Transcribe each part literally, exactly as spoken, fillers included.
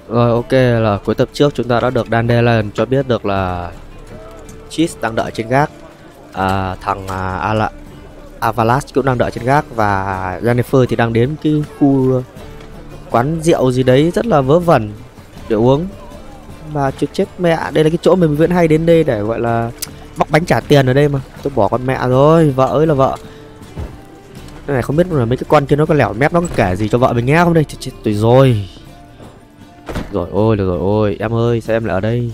Rồi ok, là cuối tập trước chúng ta đã được Dandelion cho biết được là Cheese đang đợi trên gác, à, thằng à, Ala, Avalanche cũng đang đợi trên gác, và Jennifer thì đang đến cái khu quán rượu gì đấy rất là vớ vẩn để uống. Mà chết chết mẹ, đây là cái chỗ mình vẫn hay đến đây để gọi là bóc bánh trả tiền ở đây mà. Tôi bỏ con mẹ rồi, vợ ơi là vợ. Cái này không biết là mấy cái con kia nó có lẻo mép nó có kể gì cho vợ mình nghe không đây. Chết chết tôi rồi. Rồi ôi được rồi ôi, em ơi sao em lại ở đây?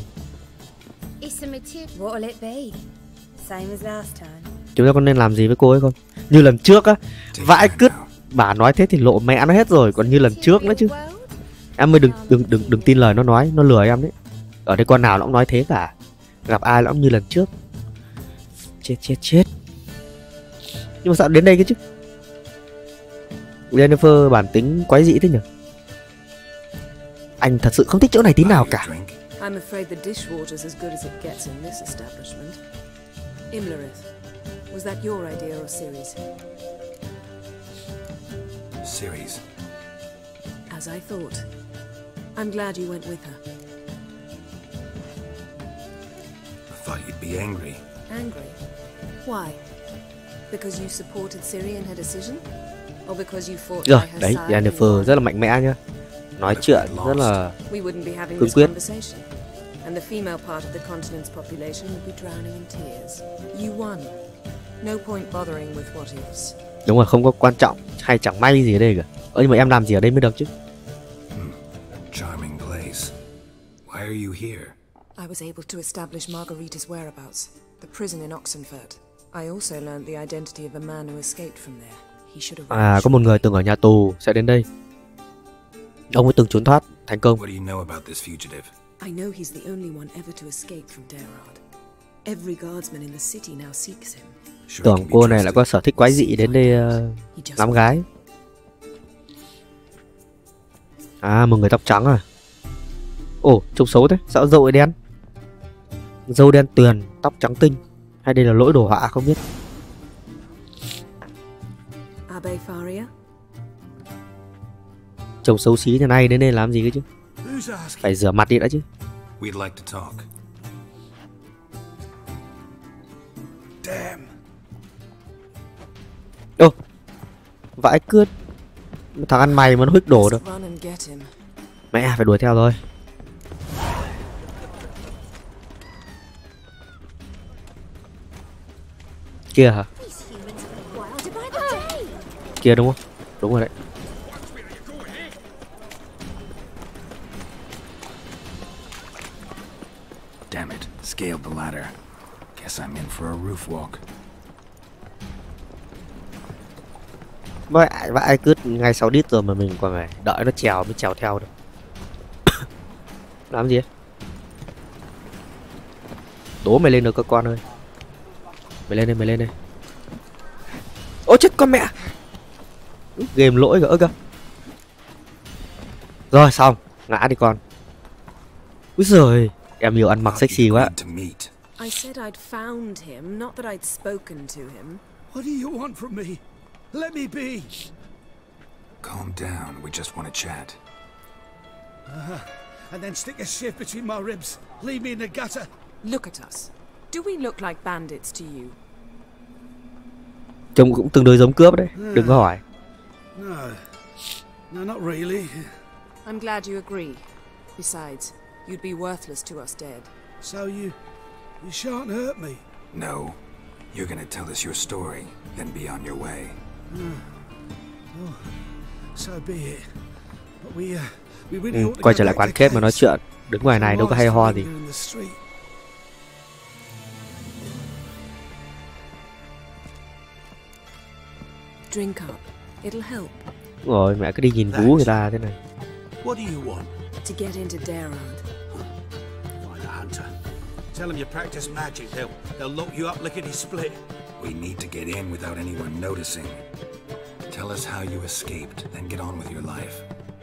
Chúng ta có nên làm gì với cô ấy không? Như lần trước á, vãi cứt, bà nói thế thì lộ mẹ nó hết rồi, còn như lần trước nữa chứ. Em ơi đừng đừng đừng đừng tin lời nó nói, nó lừa em đấy. Ở đây con nào nó cũng nói thế cả. Gặp ai nó cũng như lần trước. Chết chết chết. Nhưng mà sao đến đây cái chứ? Jennifer bản tính quái dị thế nhỉ? Anh thật sự không thích chỗ này tí nào cả. I'm afraid the dishwater's as good as it gets in this establishment. Imlerith, was that your idea or Ceres? Ceres. As I thought. I'm glad you went with her. I thought you'd be angry. Angry? Why? Because you supported Ciri in her decision? Or because you fought Rồi, by her đấy, side? Jennifer rất là mạnh mẽ nhá. Nói chuyện rất là We wouldn't be having cương this quyết. conversation. And the female part of the continent's population would be drowning in tears. You won. No point bothering with what ifs. đúng rồi, không có quan trọng hay chẳng may gì ở đây cả. Ơ nhưng mà em làm gì ở đây mới được chứ? Hmm. Charming place. Why are you here? I was able to establish Margarita's whereabouts, the prison in Oxenfurt. I also learned the identity of a man who escaped from there. He should have. À, có một người từng ở nhà tù sẽ đến đây. Ông ấy từng trốn thoát thành công. What do you know about this fugitive? I know he's the only one ever to escape from Dairad. Every guardsman in the city now seeks him. Sure he Tưởng can be cô này lại trusted. có sở thích quái dị đến đây uh, ngắm gái. À, một người tóc trắng à? Ồ, trông xấu thế, sao râu ấy đen? Râu đen tuyền, tóc trắng tinh. Hay đây là lỗi đồ họa không biết. Abbe Faria? Trông xấu xí thế này đến đây làm gì cơ chứ? Phải rửa mặt đi đã chứ. We'd like to talk. Damn. Ô, vãi cướp. Thằng ăn mày mà nó huých đổ được. Run and get him. Mẹ phải đuổi theo rồi. Kia hả? Kia đúng không? Đúng rồi đấy. Damn it. Scaled the ladder. Guess I'm in for a roof walk. Vậy vãi cứ ngay sau đít rồi mà mình còn phải đợi nó trèo mới trèo theo được. Làm gì ấy? Đố mày lên được cơ con ơi. Mày lên đây, mày lên đây. Ôi chết con mẹ. Game lỗi gỡ cơ. Rồi xong, ngã đi con. Úi giời, em yêu ăn mặc sexy quá. I said I'd found him, not that I'd spoken to him. What do you want from me? Let me be. Calm down, we just want to chat. Uh-huh. And then stick a shift between my ribs. Leave me in the gutter. Look at us. Do we look like bandits to you? Trông cũng tương đối giống cướp đấy, đừng có hỏi. No. No, not really. I'm glad you agree. Besides, you'd be worthless to us dead. So you... you shan't hurt me? No. You're gonna tell us your story, then be on your way. Uh, oh, so be it. But we, uh, we really Ừ, ought to quay go trở lại back quán to kết mà nói Case. chuyện. Đứng ngoài này đâu có hay ho gì. In the street. Drink up. It'll help. Rồi mẹ cứ đi nhìn vú người ta thế này. What do you want? To get into Dairad. Find a hunter. Tell him you practice magic. They'll, they'll lock you up lickety split. We need to get in without anyone noticing. Tell us how you escaped, then get on with your life.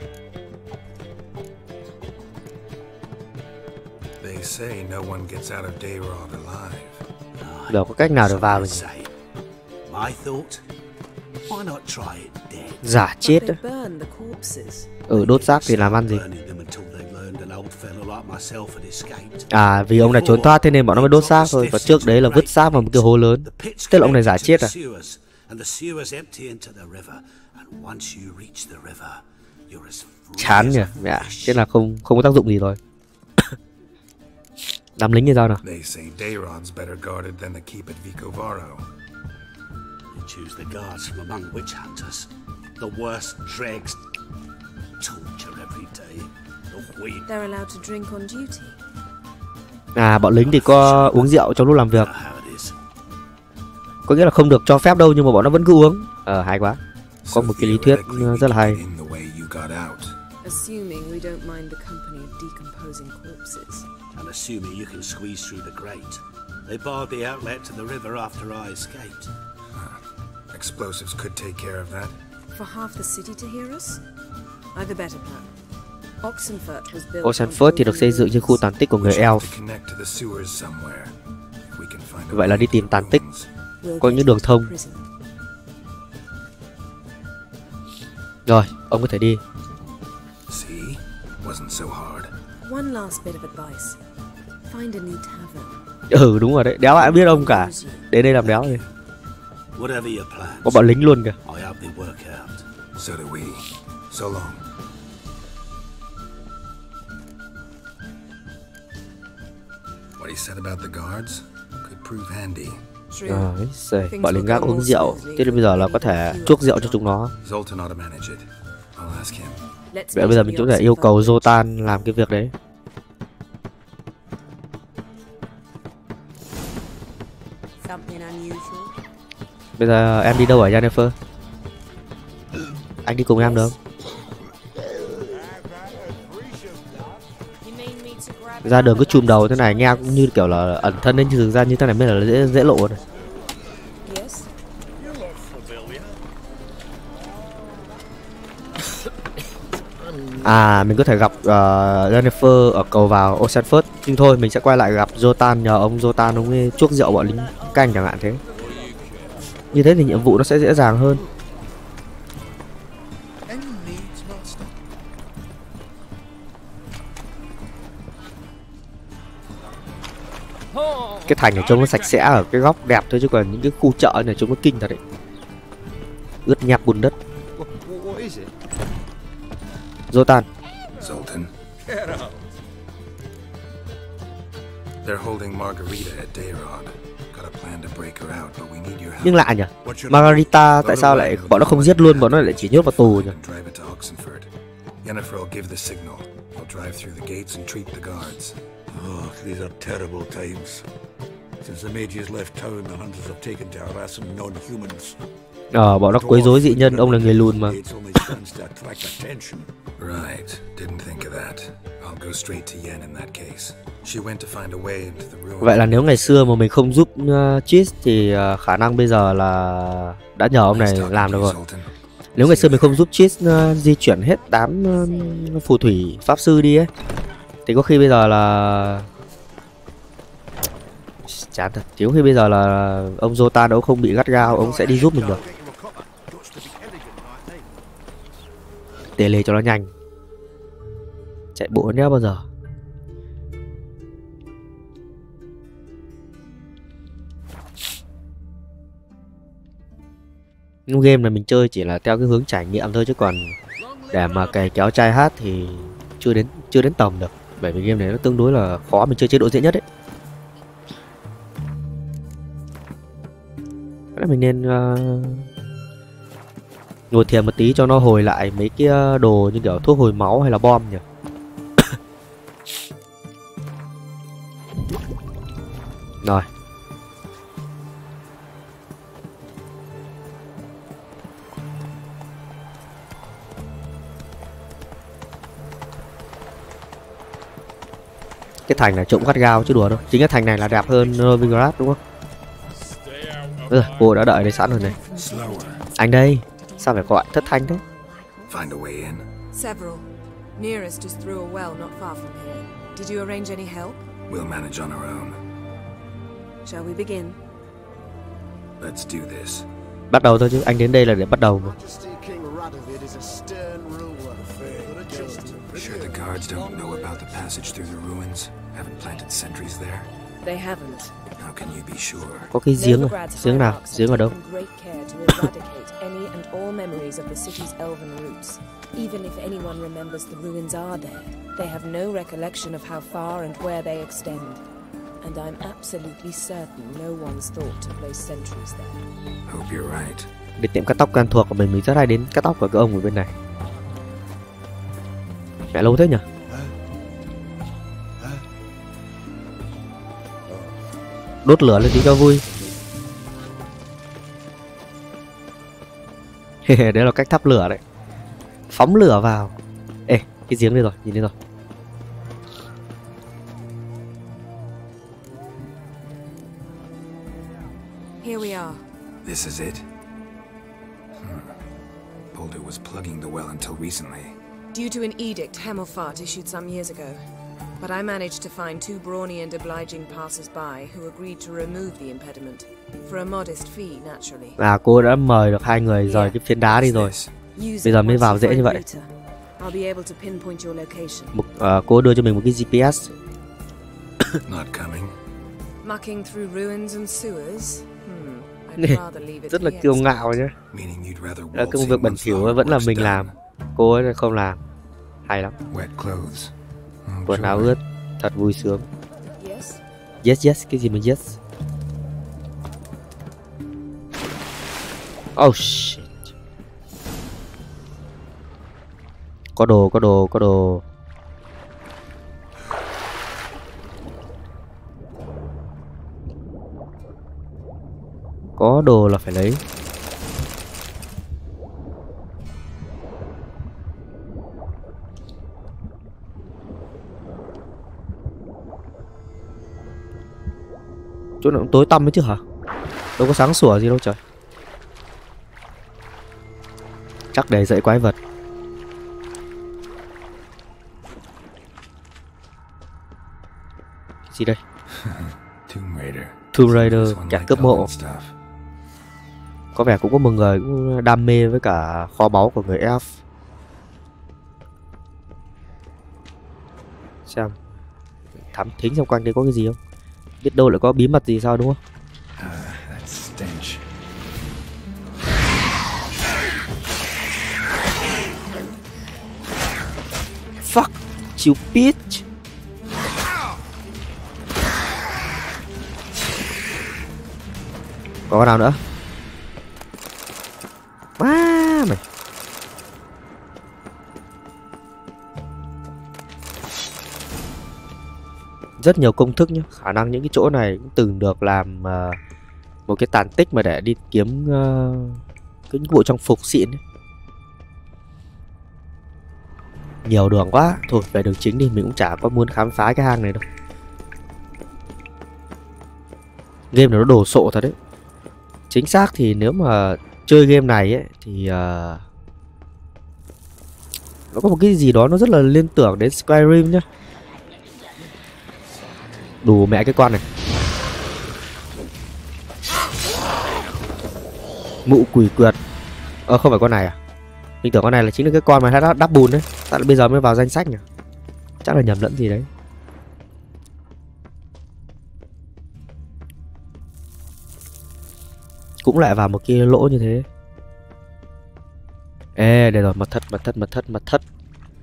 They say no one gets out of Dayrod alive. Đâu có cách nào để vào được. My thought. Why not try it dead? Giả chết They đấy. burn the corpses. Ừ, đốt xác thì làm ăn gì. Burning them until they learn À, vì ông này trốn thoát thế nên bọn nó mới đốt xác thôi, và trước đấy là vứt xác vào một cái hố lớn. Tức là ông này giả chết à? Chán nhỉ, mẹ, thế là không không có tác dụng gì rồi. Đám lính như sao nào? They say Dayron's better guarded than the keep at Vicovaro. You choose the guards from among witch hunters. The worst dregs. Torture every day. The weed. They're allowed to drink on duty. À, bọn lính thì có uống rượu trong lúc làm việc. How it is. Có nghĩa là không được cho phép đâu, nhưng mà bọn nó vẫn cứ uống. Ờ, hay quá. Có một cái lý thuyết rất là hay. Assuming we don't mind the company of decomposing corpses. And assuming you can squeeze through the grate. They barred the outlet to the river after I escaped. Huh. Explosives could take care of that. For half the city to hear us? I've a better plan. Oxenfurt was built. Oxenfurt thì được xây dựng trên khu tàn tích của người Elf. Vậy là đi tìm tàn tích, có những đường thông. Rồi, ông có thể đi. One last bit of advice. Find a new tavern. Ừ, đúng rồi đấy, đéo ai biết ông cả. Đến đây làm đéo đi. Có bọn lính luôn kìa. So do we. So long. What he said about the guards could prove handy. Rồi, bọn lính gác uống rượu, thế nên bây giờ là có thể chuốc rượu cho chúng nó. Zoltan ought to manage it. I'll ask him. Vậy bây giờ mình cũng thể yêu cầu Zoltan làm cái việc đấy. Bây giờ em đi đâu ở Yennefer? Anh đi cùng em được không? Ra đường cứ chùm đầu thế này nghe cũng như kiểu là ẩn thân, đến thực ra như thế này mới là dễ dễ lộ này. À, mình có thể gặp uh, Yennefer ở cầu vào Oxenfurt, nhưng thôi mình sẽ quay lại gặp Zoltan, nhờ ông Zoltan ông ấy chuốc rượu bọn lính canh chẳng hạn thế. Như thế thì nhiệm vụ nó sẽ dễ dàng hơn. Cái thành này trông nó sạch sẽ ở cái góc đẹp thôi, chứ còn những cái khu chợ này trông nó kinh thật đấy, ướt nhẹp bùn đất. Zoltan. Zoltan. They're holding Margarita at Dayrod. Got a plan to break her out, but we need your help. Nhưng lạ nhỉ, Margarita tại sao lại bọn nó không giết luôn, bọn nó lại chỉ nhốt vào tù nhỉ? Drive it to Oxenfurt. Yennefer will give the signal. I'll drive through the gates and treat the guards. Oh, these are terrible times. Since the mages left town, the hunters have taken to harassing non-humans. Ờ, bọn nó quấy rối dị nhân, ông là người lùn mà. Right, didn't think of that. I'll go straight to Yen in that case. She went to find a way into the room. Vậy là nếu ngày xưa mà mình không giúp uh, Triss thì uh, khả năng bây giờ là đã nhờ ông này làm được rồi. Nếu ngày xưa mình không giúp Triss uh, di chuyển hết đám uh, phù thủy pháp sư đi ấy, thì có khi bây giờ là chán thật. Thiếu khi bây giờ là ông Zoltan đâu không bị gắt gao, ông sẽ đi giúp mình được. Tê lê cho nó nhanh. Chạy bộ đéo bao giờ. Nhưng game này mình chơi chỉ là theo cái hướng trải nghiệm thôi, chứ còn để mà cày kéo trai hát thì chưa đến chưa đến tầm được. Bởi vì game này nó tương đối là khó, mình chơi chế độ dễ nhất ấy. Thế mình nên uh, ngồi thiền một tí cho nó hồi lại mấy cái đồ như kiểu thuốc hồi máu hay là bom nhỉ. Rồi. Cái thành này trộm gắt gao chứ đùa đâu. Chính cái thành này là đẹp hơn Novigrad đúng không? Ừ, cô đã đợi đây sẵn rồi này. Anh đây, sao phải gọi thất thanh thế? Several. Nearest just through a well not far from here. Did you arrange any help? We'll manage on our own. Shall we begin? Let's do this. Bắt đầu thôi chứ, anh đến đây là để bắt đầu mà. Sure the guards don't know about the passage through the ruins? Haven't planted sentries there? They haven't. How can you be sure? Có cái giếng à? Novigrad's Giếng nào? hierarchs Giếng ở have đâu? taken great care to eradicate any and all memories of the city's elven roots. Even if anyone remembers the ruins are there, they have no recollection of how far and where they extend. And I'm absolutely certain no one's thought to place sentries there. Hope you're right. Đến tiệm cắt tóc quen thuộc của mình, mình rất hay đến cắt tóc của cái ông ở bên này. Mẹ lâu thế nhỉ? Đốt lửa lên tí cho vui. Đấy là cách thắp lửa đấy. Phóng lửa vào. Ê, cái giếng đây rồi, nhìn đây rồi. Here we are. This is it? Hmm. Boulder was plugging the well until recently. Due to an edict Hemelfart issued some years ago. But I managed to find two brawny and obliging passers-by who agreed to remove the impediment. For a modest fee, naturally. À, cô đã mời được hai người rời cái phiến đá đi rồi. Bây giờ mới vào dễ như vậy. I'll be able to pinpoint your location. Một, uh, cô đưa cho mình một cái giê pê ét. Not coming. Mucking through ruins and sewers. Hmm. I'd rather leave it Rất là to the kiêu expert. ngạo nhé. Meaning you'd rather Là waltz công in việc bẩn once the thỉu hard vẫn là work's mình done. làm. Cô ấy không làm. Hay lắm. Wet clothes. Oh, Quần áo joy. ướt. Thật vui sướng. Yes. Yes yes, cái gì mà yes? Oh shit. Có đồ, có đồ, có đồ. Có đồ là phải lấy. Chỗ nào cũng tối tăm ấy chứ hả? Đâu có sáng sủa gì đâu trời. Chắc để dậy quái vật. Cái gì đây? Tomb Raider. Tomb Raider, This one kẻ like cướp mộ. elven stuff. Có vẻ cũng có một người cũng đam mê với cả kho báu của người elf. Xem thám thính xung quanh đây có cái gì không? Biết đâu lại có bí mật gì sao đúng không? Ah, that stench. Fuck you bitch. Có nào nữa? Wow, mày. Rất nhiều công thức nhá. Khả năng những cái chỗ này cũng từng được làm uh, một cái tàn tích mà để đi kiếm uh, cái bộ trang phục xịn ấy. Nhiều đường quá. Thôi về đường chính đi. Mình cũng chả có muốn khám phá cái hang này đâu. Game này nó đồ sộ thật đấy. Chính xác thì nếu mà chơi game này ấy thì uh, nó có một cái gì đó nó rất là liên tưởng đến Skyrim nhá. Đủ mẹ cái con này. Mụ quỷ quyệt. Ờ không phải con này à? Mình tưởng con này là chính là cái con mà đã đắp bùn đấy. Tại bây giờ mới vào danh sách nhỉ? Chắc là nhầm lẫn gì đấy. Cũng lại vào một cái lỗ như thế. Ê, đây rồi, mật thất, mật thất, mật thất, mật thất.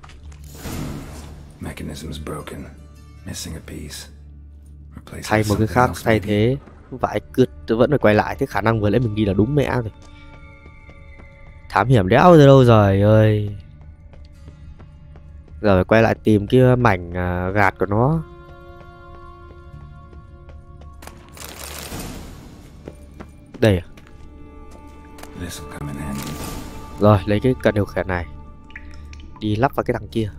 Mechanism's broken. Missing a piece. Replace Thay with một cái something khác else, thay maybe. thế. Vãi cứt, tôi vẫn phải quay lại. Thế khả năng vừa nãy mình đi là đúng mẹ rồi. Thám hiểm đéo từ đâu rồi ơi. Giờ phải quay lại tìm cái mảnh uh, gạt của nó. Đây à? This'll come in handy. Rồi, lấy cái cần điều khiển này đi lắp vào cái đằng kia.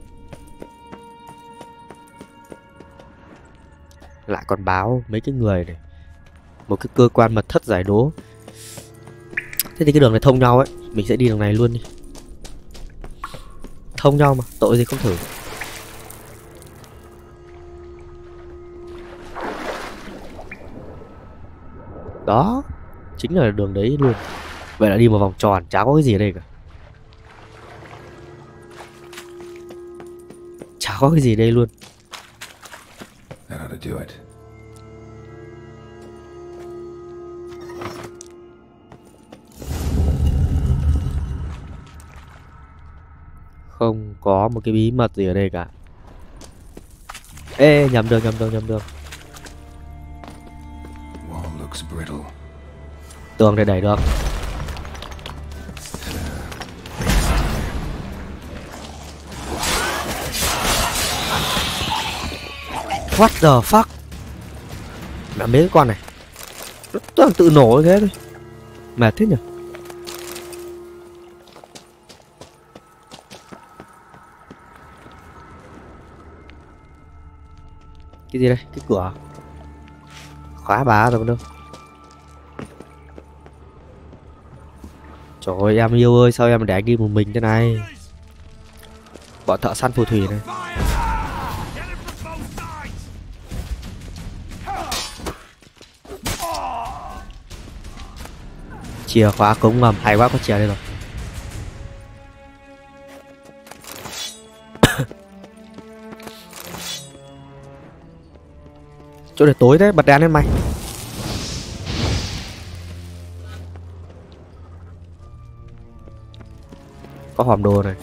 Lại còn báo mấy cái người này. Một cái cơ quan mật thất giải đố. Thế thì cái đường này thông nhau ấy. Mình sẽ đi đường này luôn đi. Thông nhau mà, tội gì không thử. Đó, chính là đường đấy luôn. Vậy là đi một vòng tròn, chả có cái gì ở đây cả. có cái gì đây luôn. That ought to do it. Không có một cái bí mật gì ở đây cả. Ê, nhầm đường, nhầm đường, nhầm đường. Wall looks brittle. Tường để đẩy được. What the fuck? Mẹ mấy cái con này nó toàn tự nổ thế thôi. Mệt thế nhỉ. Cái gì đây? Cái cửa khóa bá rồi còn đâu. Trời ơi em yêu ơi, sao em để anh đi một mình thế này. Bọn thợ săn phù thủy này. Chìa khóa cống ngầm, hay quá, có chìa đây rồi. Chỗ để tối thế, bật đèn lên mày. Có hòm đồ này.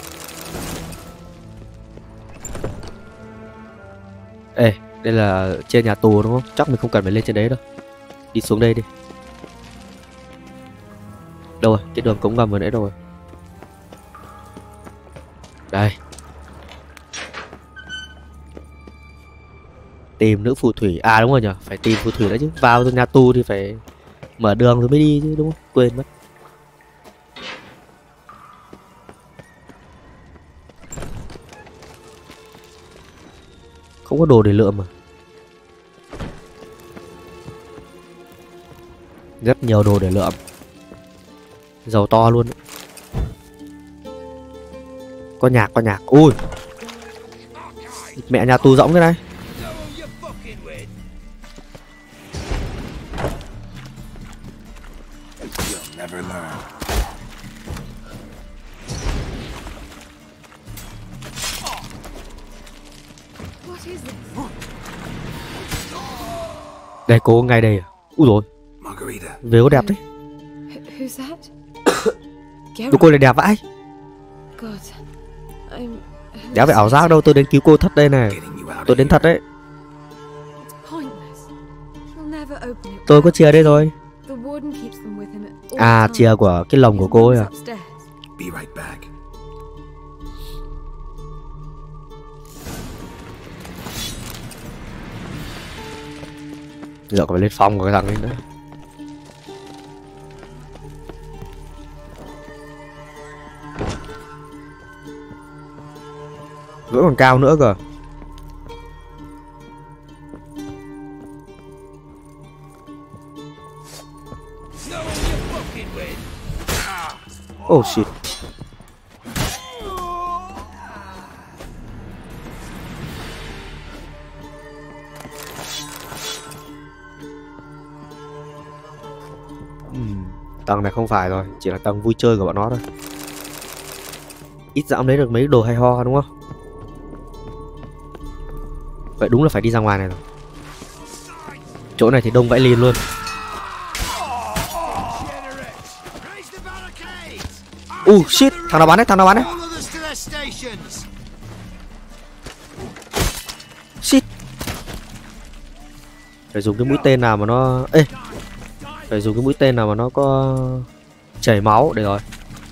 Ê, đây là trên nhà tù đúng không? Chắc mình không cần phải lên trên đấy đâu. Đi xuống đây đi. Đâu rồi? Cái đường cống ngầm vừa nãy đâu rồi? Đây. Tìm nữ phù thủy. À đúng rồi nhỉ, phải tìm phù thủy đấy chứ. Vào nhà tù thì phải mở đường rồi mới đi chứ đúng không? Quên mất. Không có đồ để lượm mà. Rất nhiều đồ để lượm. Dầu to luôn. Có nhạc, có nhạc. Ui, mẹ nhà tù rỗng thế này. Đây, cô ngay đây à? Úi rồi, về có đẹp đấy. Đồ cô này đẹp vãi. Đéo phải ảo giác đâu, tôi đến cứu cô thật đây này. Tôi đến thật đấy. Tôi có chìa đây rồi. À, chìa của cái lồng của cô ấy à. Giờ còn phải lên phòng của cái thằng ấy nữa. Vẫn còn cao nữa cơ. Oh shit. uhm, Tầng này không phải rồi, chỉ là tầng vui chơi của bọn nó thôi. Ít dẫm lấy được mấy đồ hay ho đúng không? Vậy đúng là phải đi ra ngoài này rồi. Chỗ này thì đông vãi lìn luôn. Uh shit, thằng nào bắn đấy, thằng nào bắn đấy. Shit. Phải dùng cái mũi tên nào mà nó... Ê, phải dùng cái mũi tên nào mà nó có chảy máu để rồi.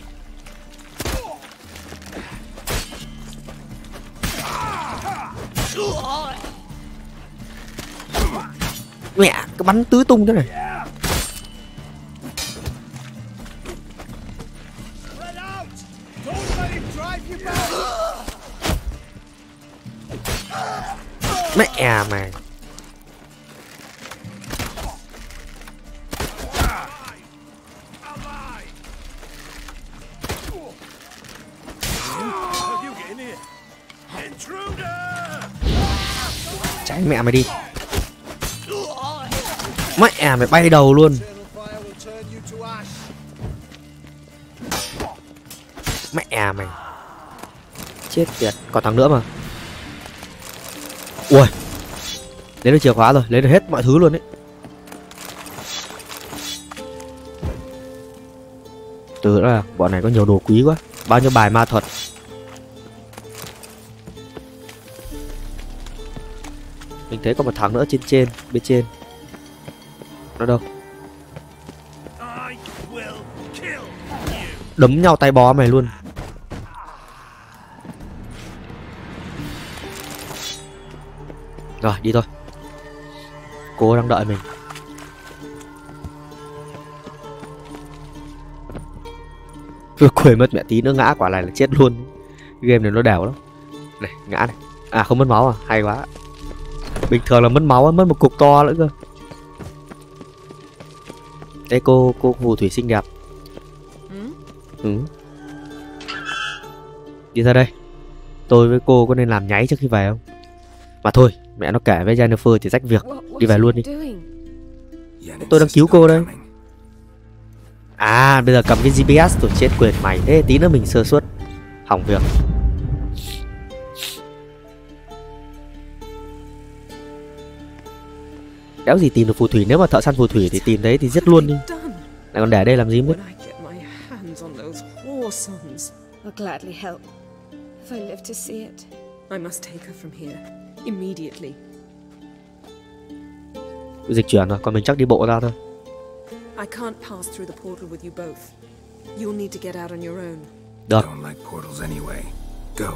Mẹ, cái bắn tứ tung thế này. Mẹ mày. Cháy mẹ mày đi. Mẹ mày bay đầu luôn. Mẹ mày. Chết tiệt, còn thằng nữa mà. Ui, lấy được chìa khóa rồi, lấy được hết mọi thứ luôn đấy. Từ là bọn này có nhiều đồ quý quá. Bao nhiêu bài ma thuật. Mình thấy có một thằng nữa trên trên, bên trên. Nó đâu? Đấm nhau tay bó mày luôn. Rồi, đi thôi. Cô đang đợi mình. Vừa quên mất mẹ, tí nữa ngã quả này là chết luôn. Game này nó đẻo lắm. Này, ngã này. À, không mất máu à? Hay quá. Bình thường là mất máu, mất một cục to nữa cơ. Đây cô, cô phù thủy xinh đẹp. Ừ. Đi ra đây. Tôi với cô có nên làm nháy trước khi về không? Mà thôi, mẹ nó kể với Jennifer thì rách việc. Đi về luôn đi. Tôi đang cứu cô đây. À, bây giờ cầm cái giê pê ét rồi, chết quyền mày. Thế tí nữa mình sơ suất, hỏng việc. Đéo gì tìm được phù thủy. Nếu mà thợ săn phù thủy thì tìm thấy thì giết luôn đi. Lại còn để đây làm gì mới. I'll gladly help if I live to see it. I must take her from here immediately. Dịch chuyển rồi, còn mình chắc đi bộ ra thôi. I can't pass through the portal with you both. You'll need to get out on your own. Được. Don't like portals anyway. Go.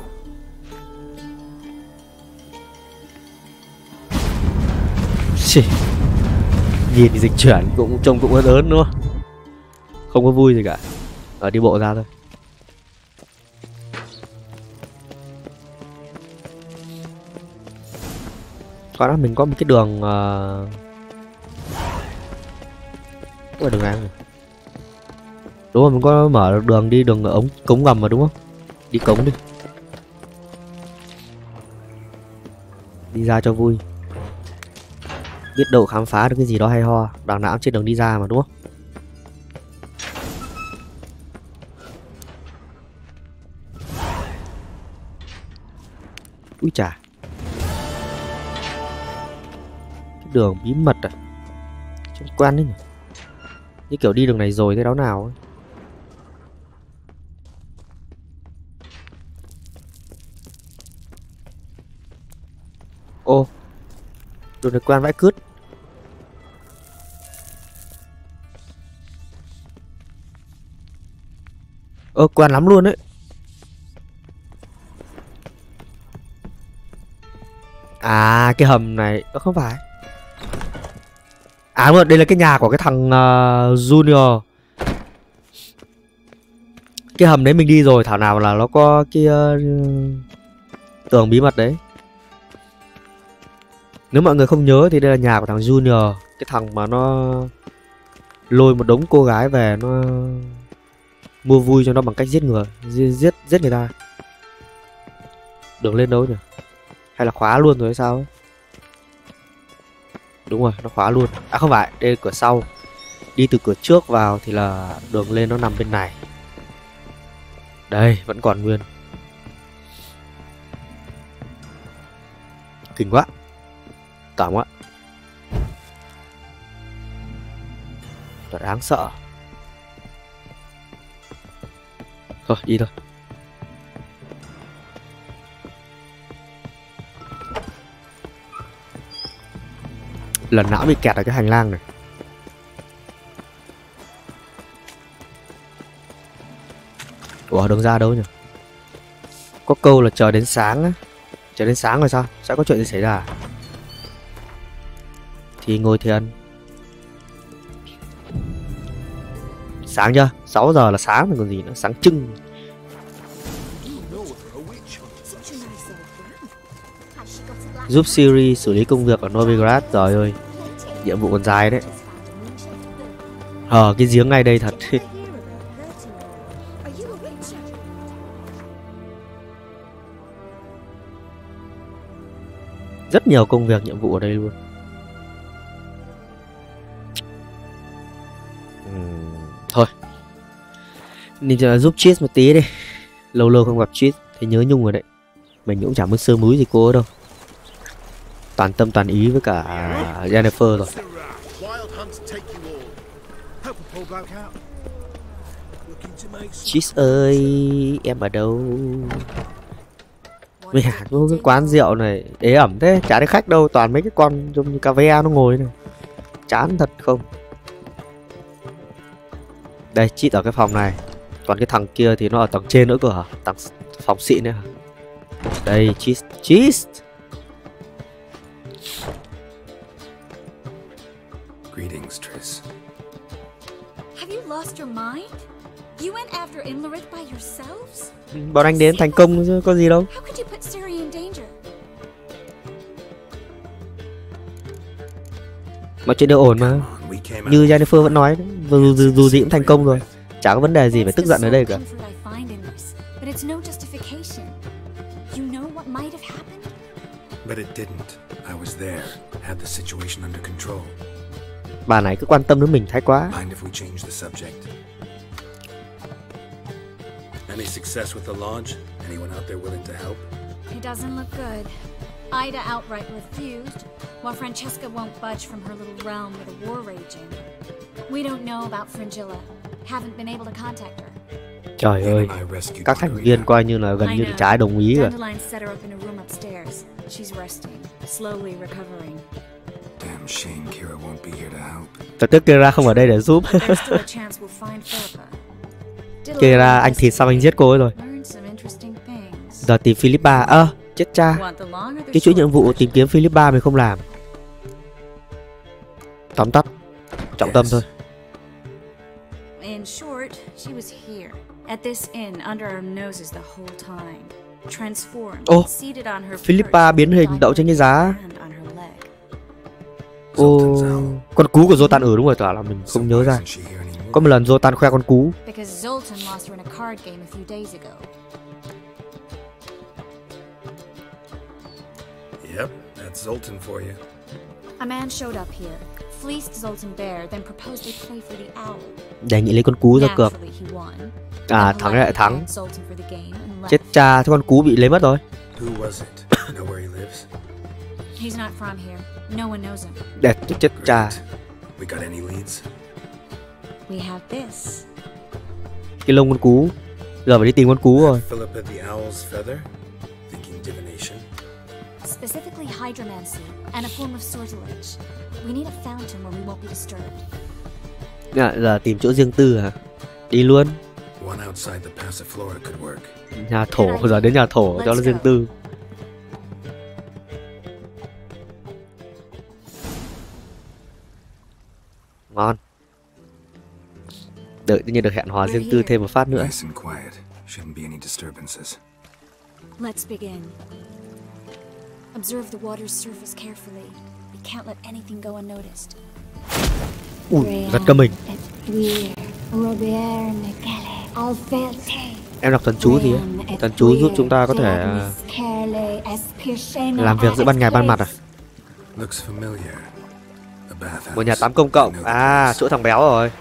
Xì. Nhìn thì dịch chuyển cũng trông cũng ớn ớn đúng không? Không có vui gì cả. Ở đi bộ ra thôi. Có đó, mình có một cái đường uh... Cái đường này rồi. Đúng rồi, mình có mở được đường đi đường ống cống ngầm mà đúng không? Đi cống đi. Đi ra cho vui. Biết đâu khám phá được cái gì đó hay ho. Đằng nào trên đường đi ra mà đúng không? Úi chà. Cái đường bí mật à? Trông quen đấy nhỉ? Như kiểu đi đường này rồi thế đó nào ấy. Ô, đường này quen vãi cứt. Ơ, quen lắm luôn đấy. À, cái hầm này, ơ không phải. À, đây là cái nhà của cái thằng uh, Junior. Cái hầm đấy mình đi rồi, thảo nào là nó có cái uh, tường bí mật đấy. Nếu mọi người không nhớ thì đây là nhà của thằng Junior. Cái thằng mà nó lôi một đống cô gái về, nó mua vui cho nó bằng cách giết người. Giết, giết người ta. Đường lên đâu nhỉ? Hay là khóa luôn rồi hay sao ấy? Đúng rồi, nó khóa luôn. À không phải, đây là cửa sau. Đi từ cửa trước vào thì là đường lên nó nằm bên này. Đây, vẫn còn nguyên. Kinh quá. Cảm quá. Thật đáng sợ. Thôi, đi thôi. Lần não bị kẹt ở cái hành lang này. Ủa, đường ra đâu nhỉ? Có câu là chờ đến sáng á. Chờ đến sáng rồi sao? Sẽ có chuyện gì xảy ra? Thì ngồi thiền. Sáng chưa? sáu giờ là sáng rồi còn gì nữa. Sáng trưng. Giúp Siri xử lý công việc ở Novigrad. Trời ơi, nhiệm vụ còn dài đấy. Ờ, cái giếng ngay đây thật. Rất nhiều công việc nhiệm vụ ở đây luôn. uhm, Thôi mình giúp Cheese một tí đi. Lâu lâu không gặp Cheese thì nhớ nhung rồi đấy. Mình cũng chẳng muốn sơ múi gì cô đâu. toàn tâm toàn ý với cả Jennifer rồi. Cheese ơi, em ở đâu? Mẹ, cái quán rượu này ế ẩm thế, chả thấy khách đâu, toàn mấy cái con giống như cà ve nó ngồi này. Chán thật không? Đây, Cheese ở cái phòng này. Còn cái thằng kia thì nó ở tầng trên nữa cơ hả? Tầng phòng xịn nữa hả? Đây, Cheese, Cheese. Greetings, Triss. Have you lost your mind? You went after Imlerith by yourselves? Bọn anh đến thành công chứ có gì đâu. How could you put Ciri in danger? Mọi chuyện đều ổn mà. Như Jennifer vẫn nói, dù, dù, dù gì cũng thành công rồi. Chả có vấn đề gì phải tức giận ở đây cả. But it didn't. I was there, had the situation under control. Bà này cứ quan tâm đến mình thái quá. Mind if we change the subject? Any success with the lodge? Anyone out there willing to help? It doesn't look good. Ida outright refused, while Francesca won't budge from her little realm with a war raging. We don't know about Fringilla. Haven't been able to contact her. Trời ơi, các thành viên coi như là gần như là trái đồng ý rồi. Dandelion set her up in a room upstairs. She's resting, slowly recovering. Damn shame Kira won't be here to help. Thật tiếc Kira không ở đây để giúp. Kira, anh thì sao anh giết cô ấy rồi? Giờ tìm Philippa. Ơ, à, chết cha. Cái chuỗi nhiệm vụ tìm kiếm Philippa mình không làm. Tóm tắt, trọng tâm thôi. In short, she was here at this inn under our noses the whole time. Transformed, seated on her. Philippa biến hình đậu trên cái giá. Ô, con cú của Zoltan ở đúng rồi, tỏa là mình không nhớ ra. Có một lần Zoltan khoe con cú. Yep, that's Zoltan for you. A man showed up here, fleeced Zoltan bare, then proposed a play for the owl. Đề nghị lấy con cú ra cược. À, thắng lại thắng. Chết cha, thế con cú bị lấy mất rồi. Who was it? Know where he lives? He's not from here. No one knows him. Đẹp chết cha. We got any leads? We have this. Cái lông con cú. Giờ phải đi tìm con cú rồi. Philippa the owl's feather? Thinking divination? Specifically hydromancy and a form of sortilege. We need a fountain where we won't be disturbed. Dạ, giờ tìm chỗ riêng tư hả? Đi luôn. One outside the Passiflora could work. Nhà thổ, giờ đến nhà thổ cho nó riêng tư. Ngon. Đợi tự nhiên được hẹn hò riêng tư thêm một phát nữa. Nice and quiet. Shouldn't be any disturbances. Let's begin. Observe the water's surface carefully. We can't let anything go unnoticed. Ui, giật cả mình. Em đọc thần chú gì á? Thần chú giúp chúng ta có thể làm việc giữa ban ngày ban mặt à? Một nhà tắm công cộng. À, chỗ thằng béo rồi.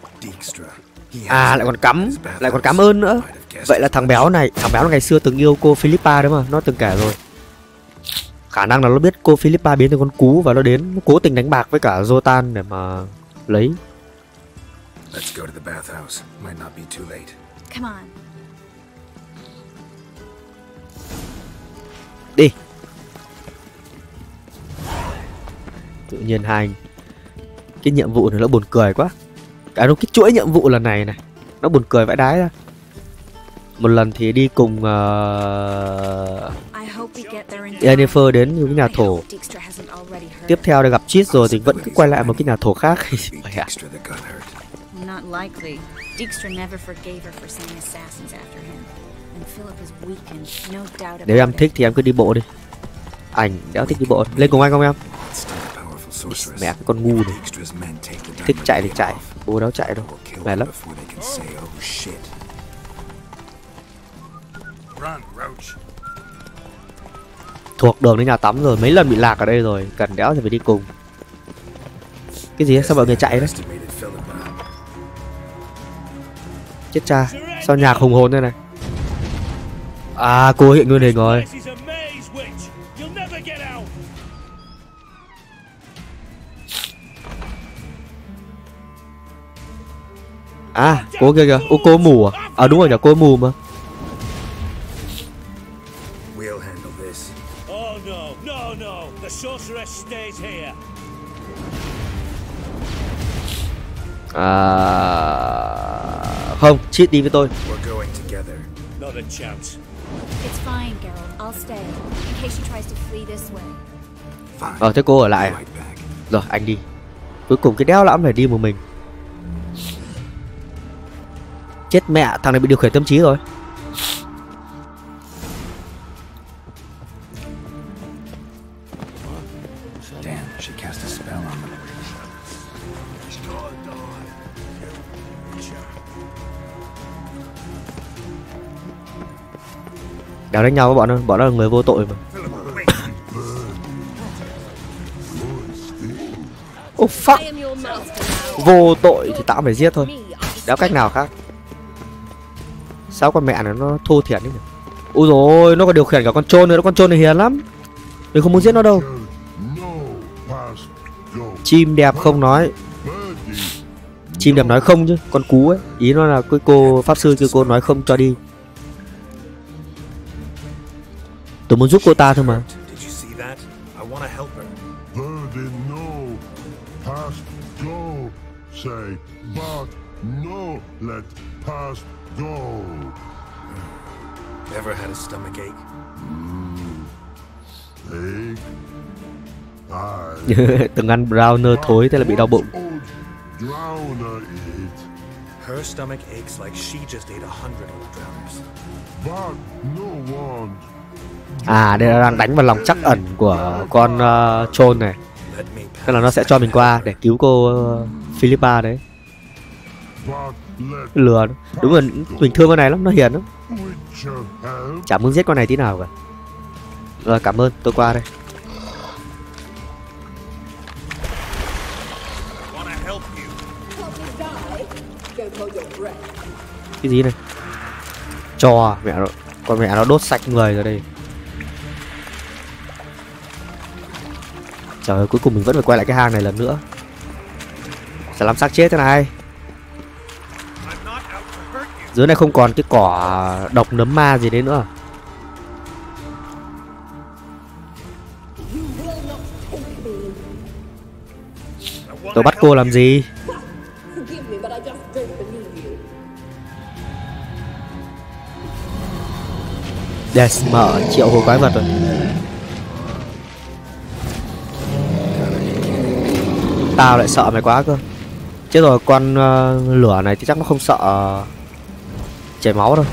À, lại còn cắm, lại còn cảm ơn nữa. Vậy là thằng béo này, thằng béo là ngày xưa từng yêu cô Philippa đấy mà, nó từng kể rồi. Khả năng là nó biết cô Philippa biến thành con cú và nó đến nó cố tình đánh bạc với cả Zoltan để mà lấy. Let's go to the bathhouse. Might not be too late. Come on. Đi. Tự nhiên hai anh. Cái nhiệm vụ này nó buồn cười quá. Cái cái chuỗi nhiệm vụ lần này này nó buồn cười vãi đái ra. Một lần thì đi cùng uh, Jennifer đến những cái nhà thổ. Tiếp theo để gặp Cheese rồi thì vẫn cứ quay lại một cái nhà thổ khác. Nếu em thích thì em cứ đi bộ đi. Ảnh đéo thích đi bộ. Lên cùng anh không em? Mẹ cái con ngu này. Thích chạy thì chạy. Bố đéo chạy đâu. Mệt lắm. Thuộc đường đến nhà tắm rồi, mấy lần bị lạc ở đây rồi, cần đéo thì phải đi cùng. Cái gì? Sao mọi người chạy đấy? Chết cha, sao nhạc hùng hồn thế này? À, cô hiện nguyên hình rồi. À, cô kia kìa. Ô, cô mù à? À đúng rồi nhỉ, cô mù mà. We'll handle this. Oh no, no, no! The sorceress stays here. À... Không, Chít đi với tôi. We're going together. Not a chance. It's fine, Geralt. I'll stay, in case she tries to flee this way. Fine. Ờ, thế cô ở lại à? Right back. Rồi, anh đi. Cuối cùng cái đéo lãm phải đi một mình. Chết mẹ, thằng này bị điều khiển tâm trí rồi. Damn, she cast a spell on them. Đéo đánh nhau với bọn nó, bọn nó là người vô tội mà. Oh fuck. Vô tội thì tao phải giết thôi. Đéo cách nào khác. Sao con mẹ này nó thô thiển thế nhỉ? Ui rồi, nó còn điều khiển cả con trôn nữa, con trôn này hiền lắm. Mình không muốn giết nó đâu. Chim đẹp không nói. Chim đẹp nói không chứ, con cú ấy. Ý nó là cái cô pháp sư kia cô nói không cho đi. Tôi muốn giúp cô ta thôi mà. Did you see that? I want to help her. Birdie, no. Past go. Say, but no, let past go. Ever had a stomach ache? Ache? I Từng ăn browner thối thế là bị đau bụng. old drowner eat, Her stomach aches like she just ate a hundred old drowners. but no one. À, đây là đang đánh vào lòng trắc ẩn của con uh, trôn này. Let me Tức là nó sẽ cho mình qua để cứu cô uh, Philippa đấy. But let Lừa nó. Đúng rồi, mình thương con này lắm, nó hiền lắm. Witcher help. Chả muốn giết con này tí nào cả. Rồi, cảm ơn, tôi qua đây. Wanna help you? Cái gì này? Cho mẹ nó, con mẹ nó đốt sạch người rồi đây. Trời ơi, cuối cùng mình vẫn phải quay lại cái hang này lần nữa. Sẽ làm xác chết thế này. I'm not out to hurt you. Dưới này không còn cái cỏ độc nấm ma gì đấy nữa. I wanna Tôi bắt help cô làm you. gì? Forgive me, but I just don't believe you. Yes, mở triệu hồ quái vật rồi. Tao lại sợ mày quá cơ. Chết rồi, con uh, lửa này thì chắc nó không sợ uh, chảy máu đâu.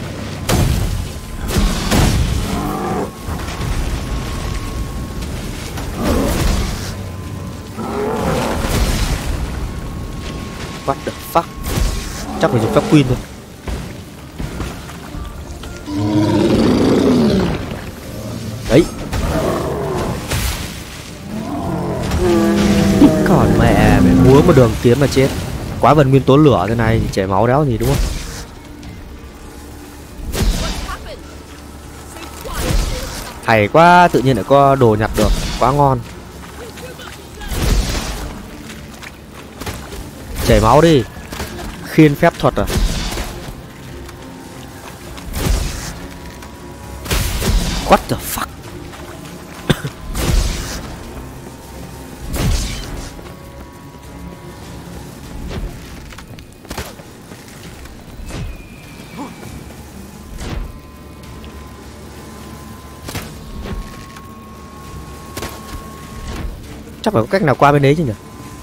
What the fuck? Chắc phải dùng phép Queen thôi. Đấy. Còn mẹ mày múa một đường kiếm mà chết. Quá vần nguyên tố lửa thế này thì chảy máu đéo gì đúng không? Hay quá, tự nhiên lại có đồ nhặt được, quá ngon. Chảy máu đi. Khiên phép thuật à? What the fuck? Chắc phải có cách nào qua bên đấy chứ nhỉ?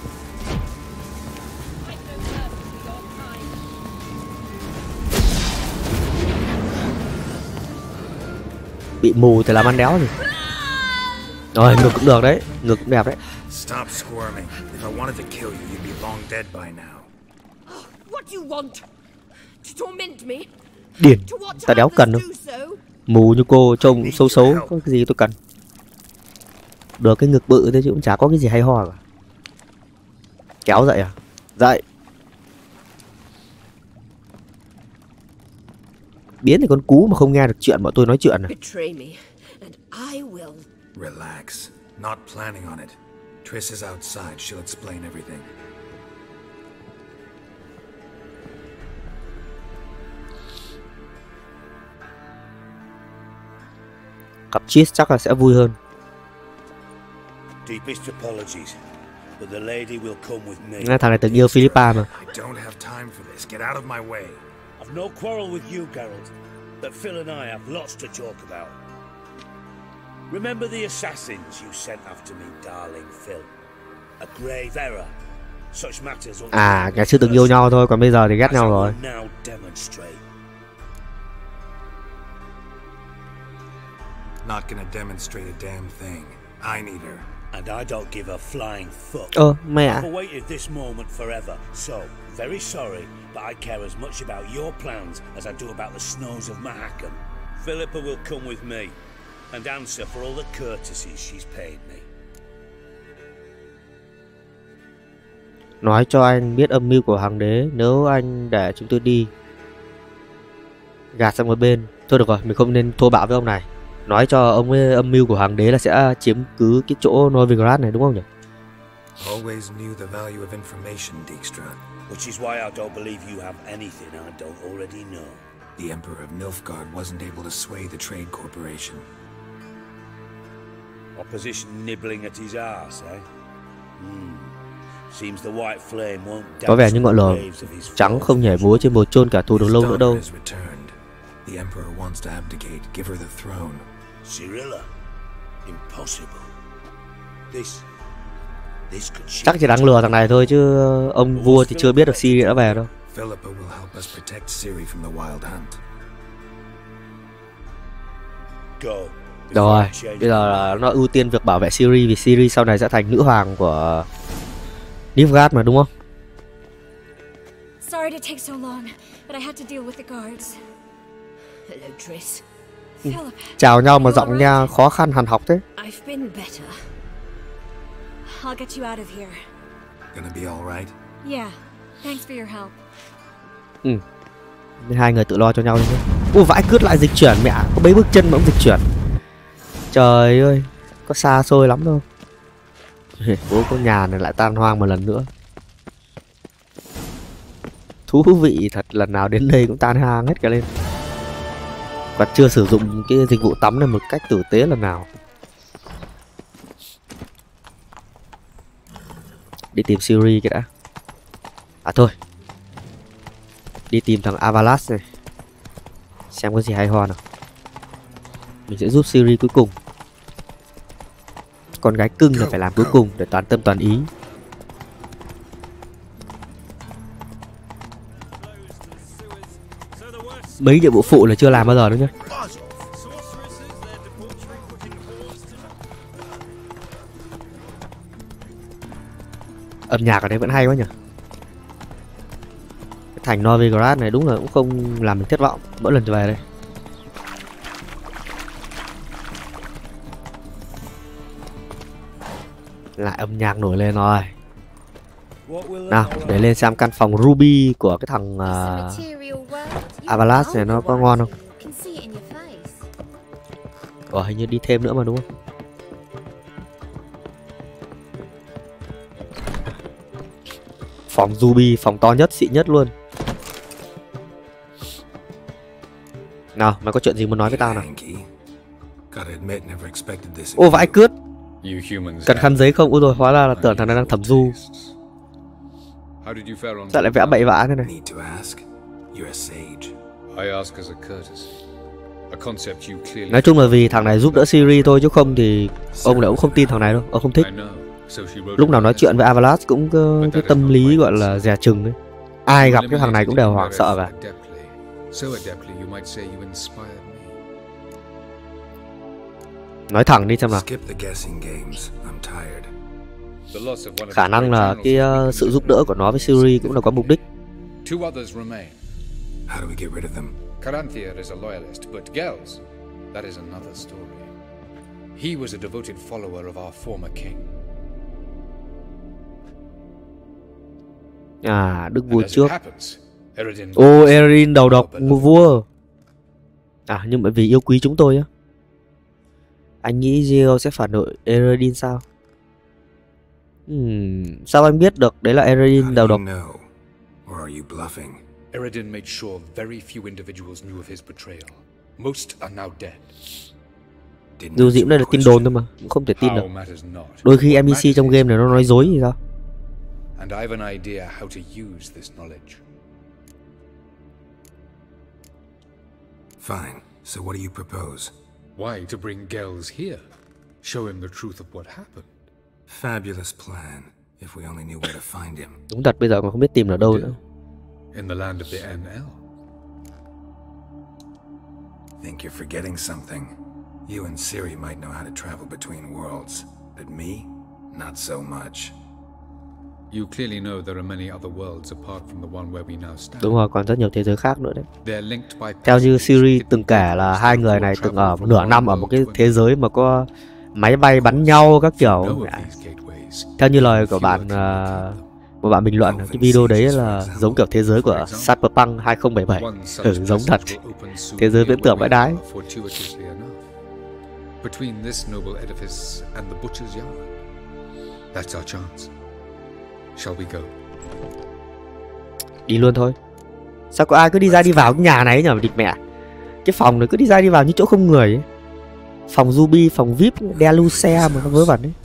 Bị mù thì làm ăn đéo gì. Rồi, ngực cũng được đấy, ngực cũng đẹp đấy. Stop squirming. If I wanted to kill you, you'd be long dead by now. What do you want? To torment me? Điển, To watch ta đéo cần đâu. others do so? Mù như cô trông xấu xấu, có cái gì tôi cần. Được cái ngực bự thế chứ cũng chả có cái gì hay ho cả. Kéo dậy à? Dậy. Biến thì con cú mà không nghe được chuyện bọn tôi nói chuyện à? Betray me, and I will. Relax. Not planning on it. Triss is outside. She'll explain everything. Gặp Cheese chắc là sẽ vui hơn. Deepest apologies, but the lady will come with me. Nghe thằng này từng yêu Philippa mà. I don't have time for this. Get out of my way. I've no quarrel with you, Geralt, but Phil and I have lots to talk about. Remember the assassins you sent after me, darling Phil? A grave error. Such matters À, ngày xưa từng yêu nhau thôi, còn bây giờ thì ghét nhau rồi. Now demonstrate. Not gonna demonstrate a damn thing. I need her. And I don't give a flying fuck. Ơ, mẹ. I've awaited this moment forever, so very sorry, but I care as much about your plans as I do about the snows of Mahakam. Philippa will come with me and answer for all the courtesies she's paid me. Nói cho anh biết âm mưu của hoàng đế nếu anh để chúng tôi đi. Gạt sang một bên. Thôi được rồi, mình không nên thô bạo với ông này. Nói cho ông ấy âm mưu của hoàng đế là sẽ chiếm cứ cái chỗ Novigrad này, đúng không nhỉ? Always knew the value of information, Dijkstra. Which is why I don't believe you have anything I don't already know. The Emperor of Nilfgaard wasn't able to sway the Trade Corporation. Opposition nibbling at his arse, eh? Hmm. Seems the white flame won't Có vẻ dance như on ngọn the lửa graves of his trắng foes. không nhảy múa trên một chôn cả thù được lâu nữa đâu. His daughter has returned. The Emperor wants to abdicate, give her the throne. Cyrilla? Impossible. This... This could Chắc chỉ đáng lừa thằng này thôi chứ ông vua thì chưa biết được Ciri đã về đâu. Philippa will help us protect Ciri from the Wild Hunt. Go. Rồi, bây giờ là nó ưu tiên việc bảo vệ Ciri vì Ciri sau này sẽ thành nữ hoàng của Nilfgaard mà, đúng không? Sorry to take so long, but I had to deal with the guards. Hello, Triss. Philip, Chào nhau mà giọng nghe khó khăn hằn học thế. I've been better. I'll get you out of here. Gonna be all right. Yeah, thanks for your help. Ừ. Hai người tự lo cho nhau đi nhé. Ui, vãi cướp lại dịch chuyển, mẹ, có mấy bước chân mà cũng dịch chuyển. Trời ơi, có xa xôi lắm đâu. Bố có nhà này lại tan hoang một lần nữa. Thú vị thật, lần nào đến đây cũng tan hoang hết cả lên. Và chưa sử dụng cái dịch vụ tắm này một cách tử tế lần nào. Đi tìm Ciri cái đã. À thôi, đi tìm thằng Avalas này, xem có gì hay ho nào. Mình sẽ giúp Ciri cuối cùng. Con gái cưng là phải làm cuối cùng để toàn tâm toàn ý. Mấy nhiệm vụ phụ là chưa làm bao giờ nữa nhá. Âm nhạc ở đây vẫn hay quá nhỉ. Cái thành Novigrad này đúng là cũng không làm mình thất vọng mỗi lần về đây. Lại âm nhạc nổi lên rồi. Nào, để lên xem căn phòng Ruby của cái thằng uh, Avalas này nó có ngon không. Ủa, hình như đi thêm nữa mà đúng không? Phòng Ruby, phòng to nhất, xịn nhất luôn. Nào, mày có chuyện gì muốn nói với tao nào? Ô, vãi cướp. Cần khăn giấy không? Ôi rồi, hóa ra là tưởng thằng này đang thẩm du. Sao lại vẽ bậy vã thế này? Nói chung là vì thằng này giúp đỡ Ciri thôi, chứ không thì ông lại cũng không tin thằng này đâu. Ông không thích. Lúc nào nói chuyện với Avalas cũng có cái tâm lý gọi là dè chừng ấy. Ai gặp cái thằng này cũng đều hoảng sợ cả. Nói thẳng đi xem nào. Khả năng là cái uh, sự giúp đỡ của nó với Ciri cũng là có mục đích. Caranthir is a loyalist, but Gels, that is another story. He was a devoted follower of our former king. À, Đức vua trước. Ô, Erin đầu độc vua. À, nhưng bởi vì yêu quý chúng tôi á. Anh nghĩ Geo sẽ phản bội Eredin sao? Hmm, sao anh biết được đấy là Eredin đầu độc? Eredin made sure very few individuals knew of his betrayal. Most are now dead. Dù gì cũng đây là tin đồn thôi mà, cũng không thể tin được. Đôi khi en pê xê trong game này nó nói dối gì sao? And I've an idea how to use this knowledge. Fine. So what do you propose? Why, to bring Gels here. Show him the truth of what happened. Fabulous plan. If we only knew where to find him. Đúng thật, bây giờ mà không biết tìm ở đâu nữa. In the land of the en el. Think you're forgetting something. You and Ciri might know how to travel between worlds, but me, not so much. You clearly know there are many other worlds apart from the one where we now stand. Đúng rồi, còn rất nhiều thế giới khác nữa đấy. They're linked by Theo như Ciri từng kể là hai người này từng ở nửa năm ở một cái thế giới mà có máy bay bắn nhau các kiểu. Theo như lời của bạn, uh, một bạn bình luận cái video đấy là giống kiểu thế giới của Cyberpunk hai không bảy bảy. Ừ, giống thật. Thế giới viễn tưởng vãi đái. Between this noble edifice and the butcher's yard. That's our chance. Shall we go? Đi luôn thôi. Sao có ai cứ đi ra đi vào cái nhà này nhỉ, địt mẹ. Cái phòng này cứ đi ra đi vào như chỗ không người ấy. Phòng Ruby, phòng vi ai pi, đe lu xe mà nó vớ vẩn ấy.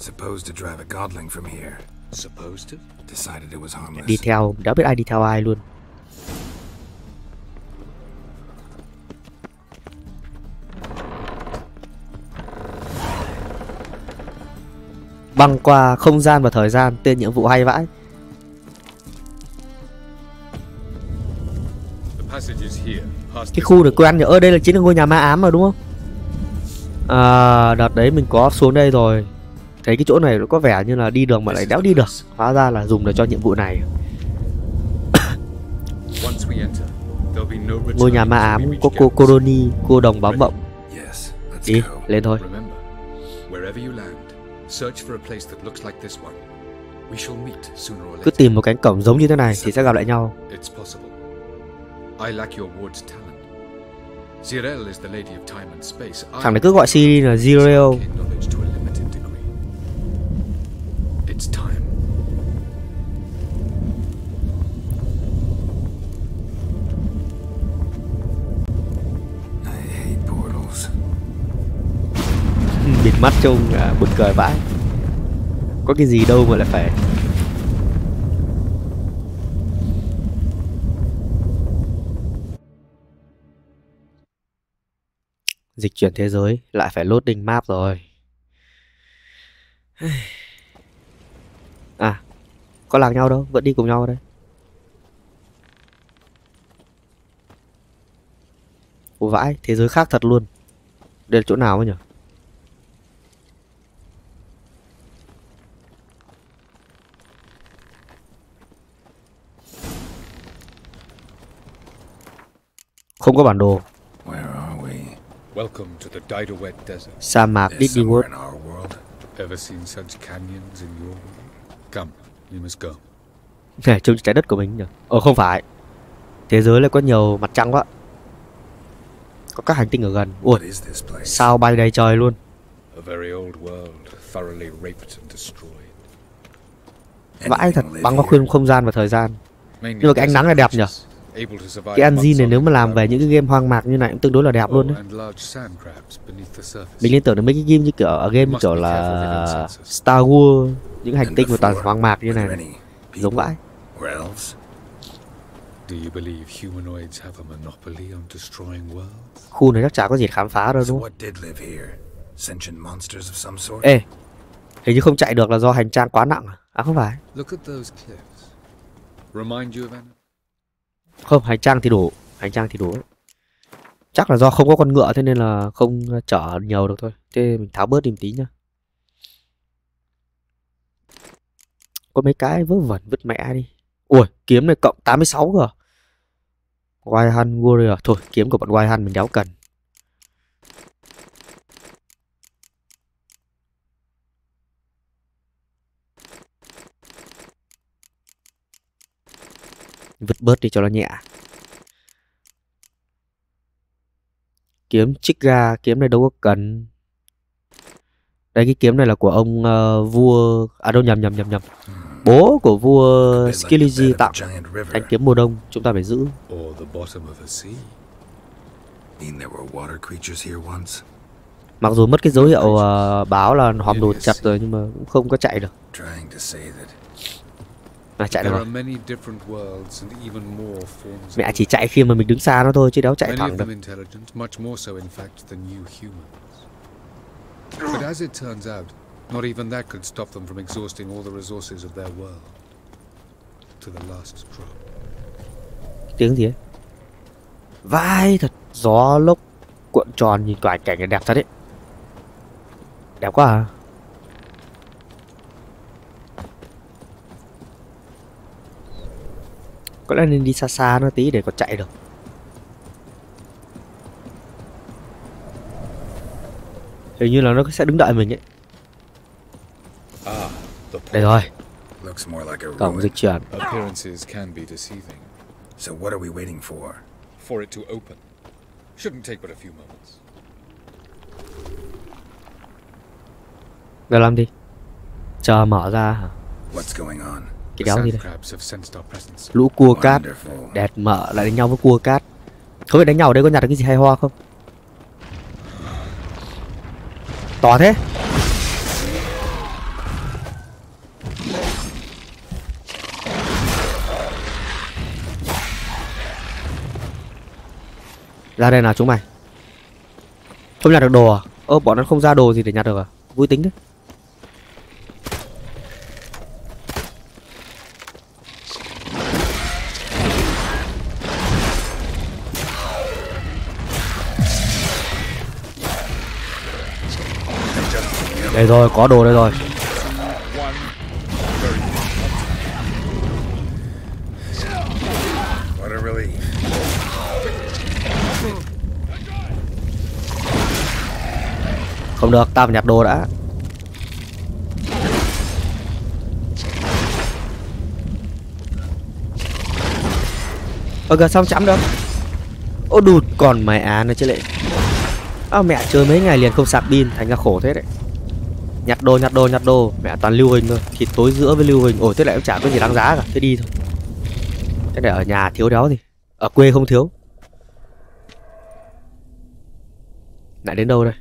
Đi theo, đã biết ai đi theo ai luôn. Băng qua không gian và thời gian, tên nhiệm vụ hay vãi. Cái khu này quen nhỉ, ơ đây là chính là ngôi nhà ma ám mà đúng không? À, đợt đấy mình có xuống đây rồi. Thấy cái chỗ này nó có vẻ như là đi đường mà lại đéo đi được. Hóa ra là dùng để cho nhiệm vụ này. Ngôi nhà ma ám có cô Coroni, cô đồng báo mộng. Đi, lên thôi. Cứ tìm một cánh cổng giống như thế này thì sẽ gặp lại nhau. Thằng này cứ gọi Ciri là Ziriel. Bịt mắt trông à, buồn cười vãi. Có cái gì đâu mà lại phải. Dịch chuyển thế giới lại phải loading map rồi. À, có lạc nhau đâu, vẫn đi cùng nhau ở đây. Ủa vãi, thế giới khác thật luôn. Đây là chỗ nào ấy nhỉ? Không có bản đồ. Welcome to the Didowet Desert. Sa mạc Didywood. Ever seen such canyons in your world? Come, we must go. Này, trông trái đất của mình nhỉ? Ồ không phải. Thế giới lại có nhiều mặt trăng quá. Có các hành tinh ở gần. Ui, sao bay đầy trời luôn. A very old world, thoroughly raped and destroyed. Vãi thật, băng qua khuyên không gian và thời gian. Nhưng mà cái ánh nắng này đẹp nhỉ? Cái engine này nếu mà làm về những cái game hoang mạc như này cũng tương đối là đẹp luôn đấy. Mình liên tưởng đến mấy cái game như kiểu ở game như kiểu là Star Wars, những hành tinh mà toàn hoang mạc như này, này. Giống vãi. Khu này chắc chả có gì khám phá đâu đúng không? Ê, hình như không chạy được là do hành trang quá nặng. À không phải. Không, hành trang thì đủ, hành trang thì đủ ấy. Chắc là do không có con ngựa thế nên là không chở nhiều được thôi. Thế mình tháo bớt đi một tí nhá. Có mấy cái vớ vẩn vứt mẹ đi. Ui, kiếm này cộng tám mươi sáu cơ. Wild Hunt Warrior. Thôi, kiếm của bọn Wild Hunt mình đéo cần. Vứt bớt đi cho nó nhẹ. Kiếm Chiga, kiếm này đâu có cần. Đây cái kiếm này là của ông uh, vua. À đâu nhầm nhầm nhầm nhầm. Bố của vua Skiliji tặng. Thanh kiếm mùa đông chúng ta phải giữ. Mặc dù mất cái dấu hiệu uh, báo là hòm đồ chặt rồi nhưng mà cũng không có chạy được. À, chạy được rồi. Mẹ chỉ chạy khi mà mình đứng xa nó thôi chứ đéo chạy thẳng được. But as it turns out, not even that could stop them from exhausting all the resources of their world to the last drop. Tiếng gì ấy? Vai thật, gió lốc cuộn tròn, nhìn toàn cảnh này đẹp thật đấy. Đẹp quá à. Có lẽ nên đi xa xa nó tí để có chạy được. Hình như là nó sẽ đứng đợi mình ấy. Đây rồi. Cổng dịch chuyển. Appearances can be deceiving. So what are we waiting for? For it to open. Shouldn't take but a few moments. Rồi làm đi. Chờ mở ra hả? What's going on? Cái đéo gì đây? Lũ cua cát. Đẹp mở lại đánh nhau với cua cát. Không biết đánh nhau ở đây có nhặt được cái gì hay ho không? To thế. Ra đây nào chúng mày. Không nhặt được đồ à? Ơ bọn nó không ra đồ gì để nhặt được à? Vui tính đấy. Đây rồi, có đồ đây rồi. Không được, tao phải nhặt đồ đã. Ơ kìa, sao không chấm được? Ô đụt, còn mày à nữa chứ lệ. À, mẹ chơi mấy ngày liền không sạc pin, thành ra khổ thế đấy. Nhặt đồ, nhặt đồ, nhặt đồ. Mẹ toàn lưu hình thôi. Thịt tối giữa với lưu hình. Ồ, thế lại cũng chả có gì đáng giá cả. Thế đi thôi. Thế để ở nhà thiếu đéo gì. Ở quê không thiếu. Lại đến đâu đây?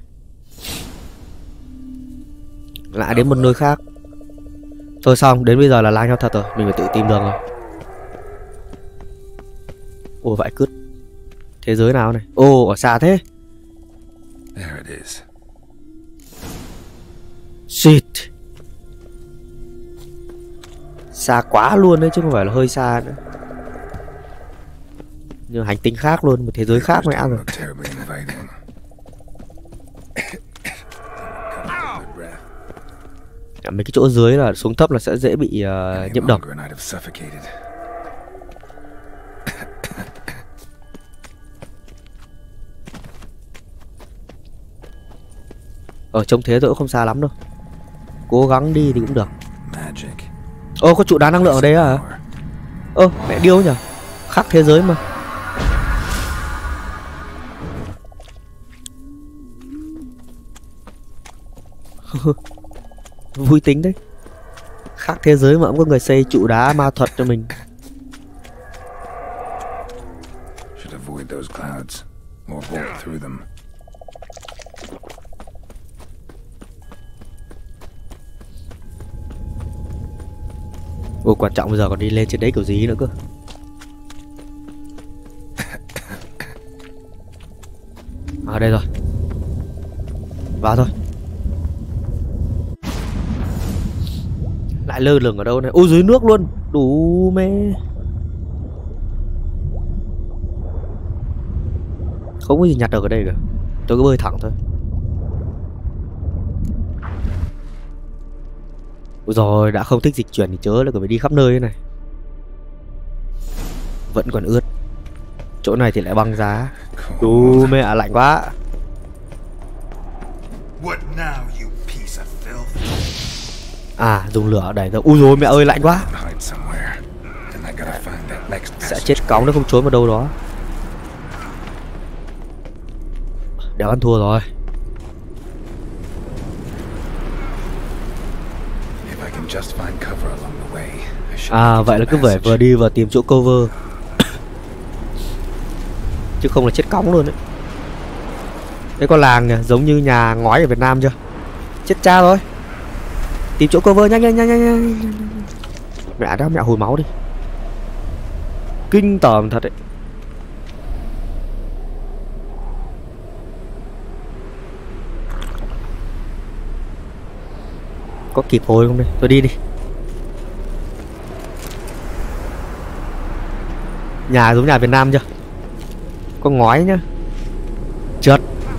Lại đến một nơi khác. Thôi xong, đến bây giờ là lang nhau thật rồi. Mình phải tự tìm đường rồi. Ồ, vãi cứt. Thế giới nào này? Ồ, ở xa thế. There it is. Shit. Xa quá luôn đấy chứ không phải là hơi xa nữa. Như hành tinh khác luôn, một thế giới khác mẹ rồi. Mấy cái chỗ dưới là xuống thấp là sẽ dễ bị uh, nhiễm độc. Ở trông thế tôi cũng không xa lắm đâu. Cố gắng đi thì cũng được. Ô, có trụ đá năng lượng ở đây à? Ơ, mẹ điêu nhỉ? Khác thế giới mà. Vui tính đấy. Khác thế giới mà cũng có người xây trụ đá ma thuật cho mình. Ôi, quan trọng bây giờ còn đi lên trên đấy kiểu gì nữa cơ. À đây rồi. Vào thôi. Lại lơ lửng ở đâu này? Ôi dưới nước luôn. Đủ mê. Không có gì nhặt được ở đây cả. Tôi cứ bơi thẳng thôi. Ôi rồi, đã không thích dịch chuyển thì chớ là còn phải đi khắp nơi thế này. Vẫn còn ướt. Chỗ này thì lại băng giá. Đủ mẹ, lạnh quá. À, dùng lửa đẩy ra. Ui dồi mẹ ơi, lạnh quá. Sẽ chết cóng nó không trốn vào đâu đó. Đéo ăn thua rồi. À, vậy là cứ phải vừa đi vừa tìm chỗ cover. Chứ không là chết cóng luôn đấy. Đây có làng kìa, giống như nhà ngói ở Việt Nam chưa? Chết cha rồi. Tìm chỗ cover nhanh nhanh nhanh nhanh nhanh. Mẹ đã mẹ hồi máu đi. Kinh tởm thật đấy. Có kịp hồi không đây? Tôi đi đi. Nhà giống nhà Việt Nam chưa? Có ngói nhá. Trượt.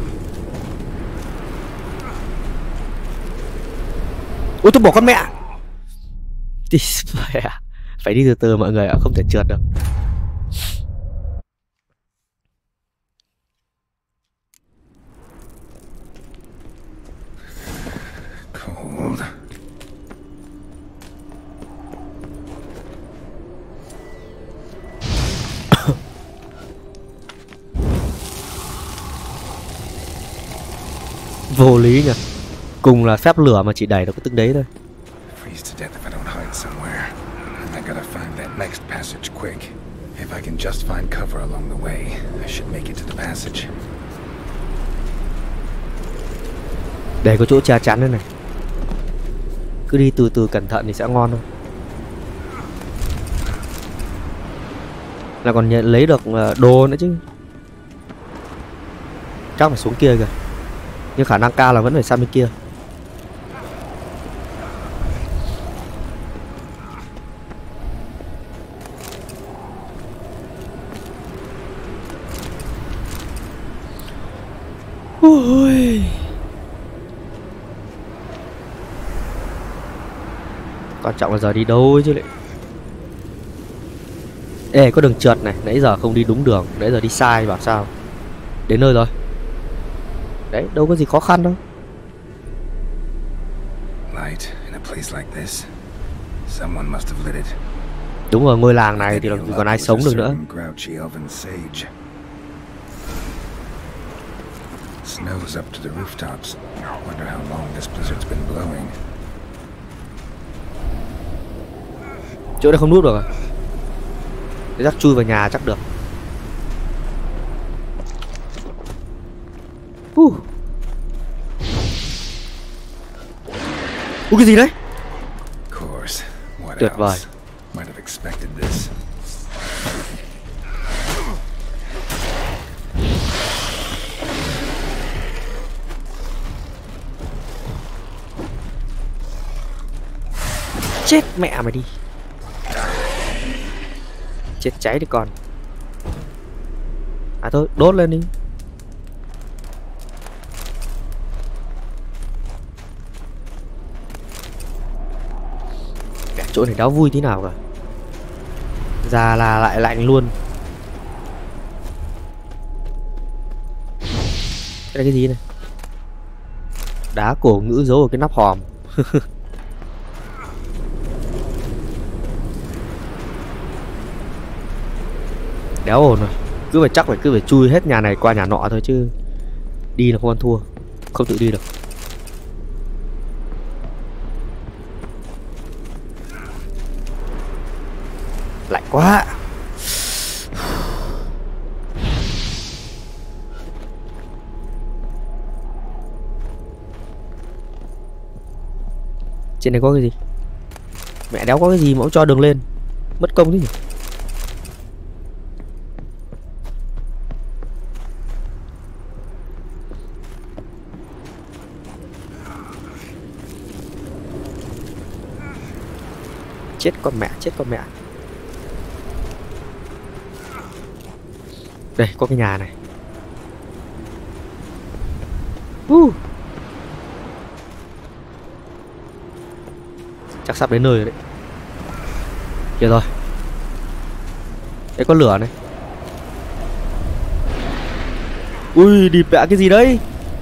Ôi tôi bỏ con mẹ. Phải đi từ từ mọi người ạ, không thể trượt được. Cold. Vô lý nhỉ. Cùng là phép lửa mà chỉ đẩy được cái từng đấy thôi. Freeze to death if I don't hide somewhere. I gotta find that next passage quick. If I can just find cover along the way, I should make it to the passage. Để có chỗ che chắn đây này. Cứ đi từ từ cẩn thận thì sẽ ngon thôi. Là còn nhận lấy được đồ nữa chứ. Chắc phải xuống kia kìa. Nhưng khả năng cao là vẫn phải sang bên kia. Ôi. Quan trọng là giờ đi đâu chứ lại. Ê, có đường trượt này. Nãy giờ không đi đúng đường. Nãy giờ đi sai bảo sao. Đến nơi rồi. Đấy, đâu có gì khó khăn đâu. Light in a place like this. Someone must have lit it. Đúng rồi, ngôi làng này thì làm gì còn ai sống được nữa. Snow's up to the rooftops. Wonder how long this blizzard's been blowing. Chỗ này không núp được à? Để chắc chui vào nhà chắc được. Uh. Ủa cái gì đấy? Tuyệt vời. Chết mẹ mày đi. Chết cháy đi con. À thôi, đốt lên đi. Cả chỗ này đáo vui thế nào cả. Già là lại lạnh luôn. Cái này cái gì này? Đá cổ ngữ giấu ở cái nắp hòm. Đéo ổn rồi. Cứ phải chắc phải cứ phải chui hết nhà này qua nhà nọ thôi chứ. Đi là không ăn thua. Không tự đi được. Lạnh quá. Trên này có cái gì? Mẹ đéo có cái gì mà cũng cho đường lên. Mất công thế nhỉ. Chết con mẹ, chết con mẹ. Đây, có cái nhà này. uh. Chắc sắp đến nơi rồi đấy. Kìa rồi. Đây có lửa này. Ui, đi bẹ cái gì đấy.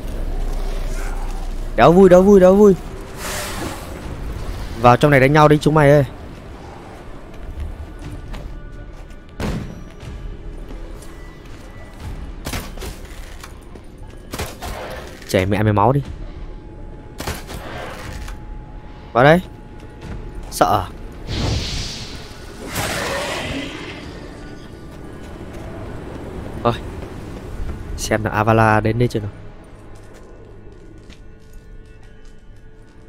Đéo vui, đéo vui, đéo vui. Vào trong này đánh nhau đi chúng mày ơi. Chảy mẹ mày máu đi. Vào đây. Sợ. Thôi. Xem là Avala đến đây chưa nào.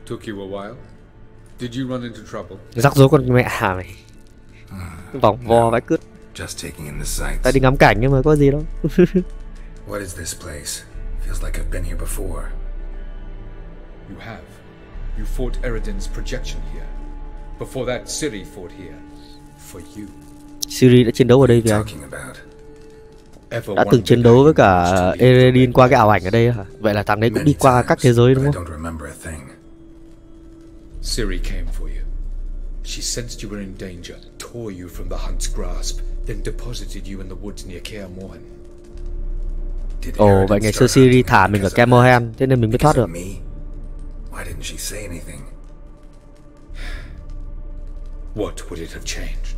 Took you a while? Did you run into trouble? Rắc rối con mẹ hả mày? Vòng vo vãi cứt. Just taking in the sights. Ta đi ngắm cảnh nhưng mà có gì đâu. What is this place? Feels like I've been here before. You have. You fought Eredin's projection here. Before that, Ciri fought here. For you. Ciri đã chiến đấu ở đây vì anh. Talking about. Đã từng chiến đấu với cả Eredin qua cái ảo ảnh ở đây hả? Vậy là thằng đấy cũng đi qua các thế giới đúng không? Ciri came for you. She sensed you were in danger, tore you from the Hunt's grasp, then deposited you in the woods near Kaer Morhen. Ồ, vậy ngày xưa Ciri thả mình ở Kaer Morhen, thế nên mình mới thoát được. Why didn't she say anything? What would it have changed?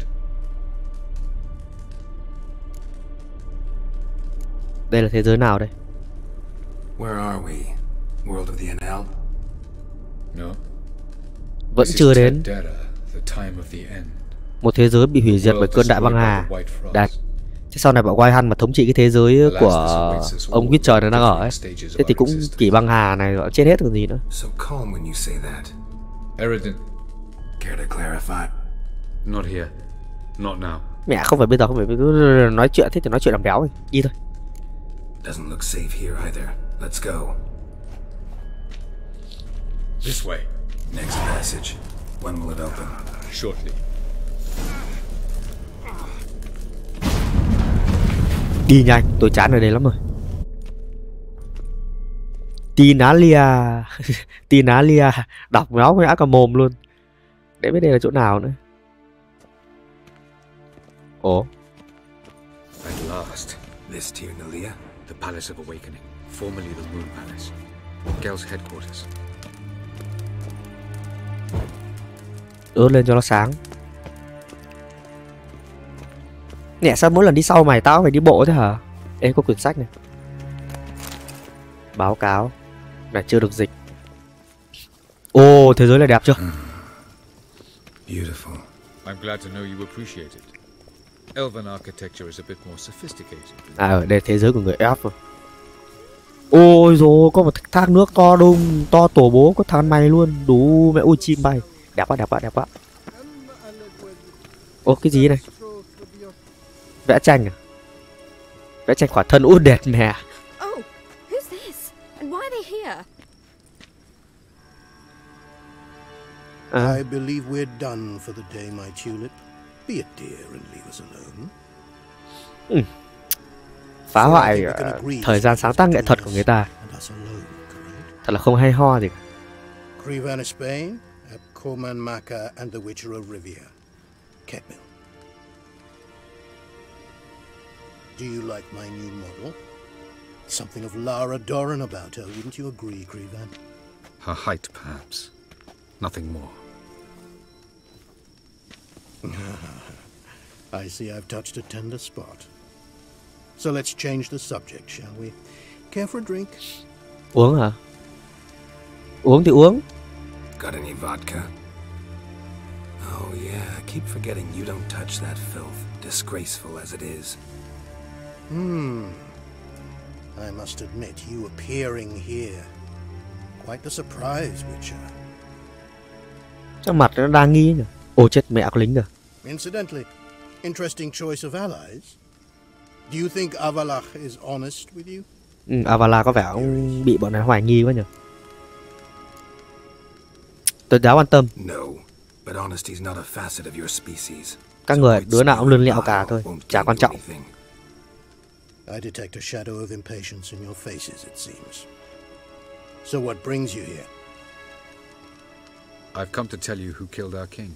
Đây là thế giới nào đây? Where are we? World of the Enel? No. Vẫn chưa đến. The time of the end. Một thế giới bị hủy diệt bởi cơn đại băng hà. Đạt. Thế sau này bảo White Hunt mà thống trị cái thế giới của ông Witcher này đang ở ấy. Thế thì cũng kỷ băng hà này rồi chết hết còn gì nữa. So calm when you say that. Eredin. Care to clarify? Not here. Not now. Mẹ không phải bây giờ, không phải nói chuyện, thế thì nói chuyện làm béo rồi. Đi thôi. Doesn't look safe here either. Let's go. This way. Next passage. When will it open? Shortly. Đi nhanh, tôi chán ở đây lắm rồi. Tinalia. Tinalia. Đọc méo với ác cả mồm luôn. Để biết đây là chỗ nào nữa. Ồ. At last. This Tinalia? The Palace of Awakening, formerly the Moon Palace. Gel's headquarters. Ướt lên cho nó sáng. Nè sao mỗi lần đi sau mày tao phải đi bộ thế hả? Ê có quyển sách này. Báo cáo là chưa được dịch. Ồ, thế giới này đẹp chưa? Beautiful. I'm glad to know you appreciate it. Elven architecture is a bit more sophisticated. À ở đây thế giới của người elf rồi. Ôi rồi có một thác nước to đùng, to tổ bố có thằng này luôn, đủ mẹ ui chim bay. Đẹp quá, đẹp quá, đẹp quá. Ô cái gì này? Vẽ tranh à? Vẽ tranh khỏa thân út đẹp mẹ. Oh, who's this? And why are they here? À. I believe we're done for the day, my tulip. Be a dear and leave us alone. Ừ. Phá hoại uh, thời gian sáng tác nghệ thuật của người ta. Thật là không hay ho gì cả. Crevan of Spain, Corman Maka and the Witcher of Rivia. Ketmil. Do you like my new model? Something of Lara Doran about her, wouldn't you agree, Crevan? Her height, perhaps. Nothing more. I see I've touched a tender spot. So let's change the subject, shall we? Care for a drink? Uống hả? Uống thì uống. Got any vodka? Oh yeah, I keep forgetting you don't touch that filth, disgraceful as it is. Hmm. I must admit, you appearing here. Quite the surprise, Witcher. Chắc mặt nó đang nghi nhỉ? Ồ chết mẹ có lính rồi. Incidentally, interesting choice of allies. Do you think Avalach is honest with you? Ừ, Avala có vẻ ông bị bọn này hoài nghi quá nhỉ. Tôi đã quan tâm. No, but honesty is not a facet of your species. Các người đứa nào cũng lươn lẹo cả thôi, chả quan trọng. I detect a shadow of impatience in your faces, it seems. So what brings you here? I've come to tell you who killed our king.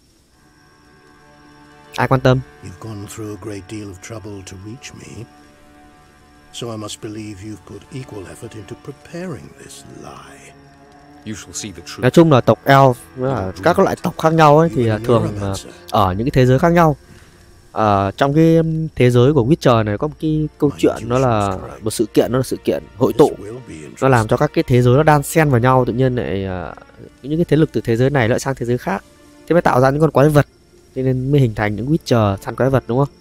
Ai quan tâm? You've gone through a great deal of trouble to reach me. So I must believe you've put equal effort into preparing this lie. You shall see the truth. Nói chung là tộc elf là các loại tộc khác nhau ấy thì thường ở những cái thế giới khác nhau. À, trong cái thế giới của Witcher này có một cái câu chuyện, nó là một sự kiện, nó là sự kiện hội tụ, nó làm cho các cái thế giới nó đan xen vào nhau, tự nhiên lại uh, những cái thế lực từ thế giới này lại sang thế giới khác, thế mới tạo ra những con quái vật, cho nên mới hình thành những Witcher săn quái vật, đúng không?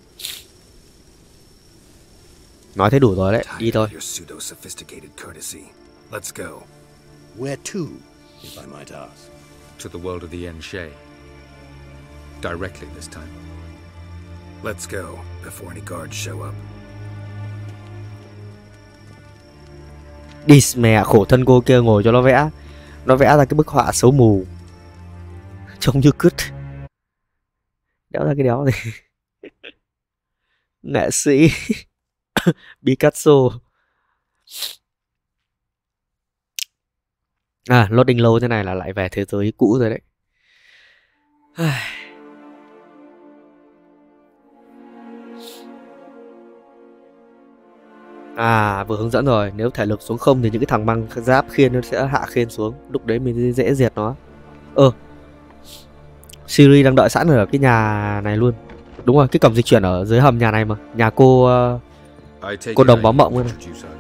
Nói thế đủ rồi đấy, đi thôi. Where to? if I might ask? To the world of the Enshe. Directly this time. Let's go, before any guards show up. Đi mẹ, khổ thân cô kia ngồi cho nó vẽ. Nó vẽ ra cái bức họa xấu mù. Trông như cứt. Đéo ra cái đéo gì. Nghệ sĩ Picasso. À, loading lâu thế này là lại về thế giới cũ rồi đấy. À, vừa hướng dẫn rồi. Nếu thể lực xuống không thì những cái thằng băng giáp khiên nó sẽ hạ khiên xuống. Lúc đấy mình dễ diệt nó. Ơ, Siri đang đợi sẵn ở cái nhà này luôn. Đúng rồi, cái cổng dịch chuyển ở dưới hầm nhà này mà. Nhà cô uh, cô đồng báo mộng luôn này.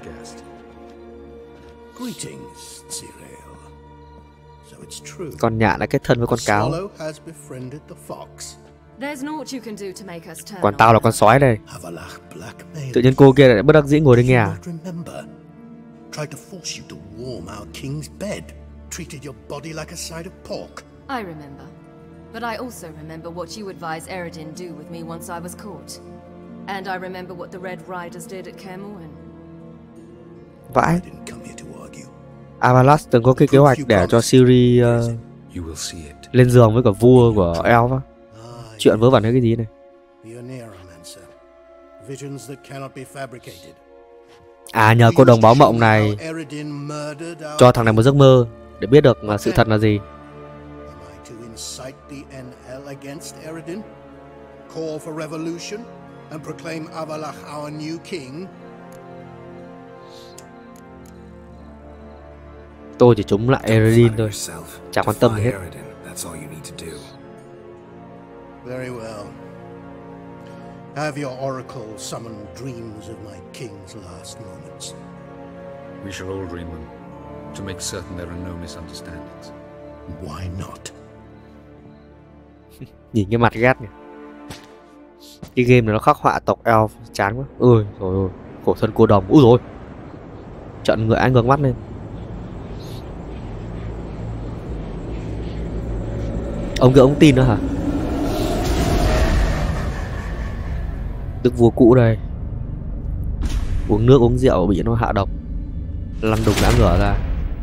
Greetings, Cyril. So it's true. Con nhạn đã kết thân với con cáo. Swallow has befriended the fox. There's naught you can do to make us turn. Còn tao là con sói đây. Havalach blackmailed. Tự nhiên cô kia lại bất đắc dĩ ngồi đây nghe à? Remember, tried to force you to warm our king's bed. Treated your body like a side of pork. I remember. But I also remember what you advised Eredin do with me once I was caught. And I remember what the Red Riders did at Kaer Morhen. Vãi. Avalas từng có cái kế hoạch để cho Ciri uh, lên giường với cả vua của Elf á. Chuyện vớ vẩn hay cái gì này. À, nhờ cô đồng báo mộng này cho thằng này một giấc mơ để biết được là sự thật là gì. Tôi chỉ chống lại Eredin thôi, chẳng quan tâm gì hết. Very well. Have your oracle summon dreams of my king's last moments. We shall all dream them, to make certain there are no misunderstandings. Why not? Nhìn cái mặt ghét này. Cái game này nó khắc họa tộc Elf chán quá. Ôi rồi ôi, khổ thân cô đồng. Úi rồi. Trận ngựa anh ngước mắt lên. Ông kia ông tin nữa hả? Đức vua cũ đây. Uống nước uống rượu bị nó hạ độc. Lăn đùng đã ngửa ra.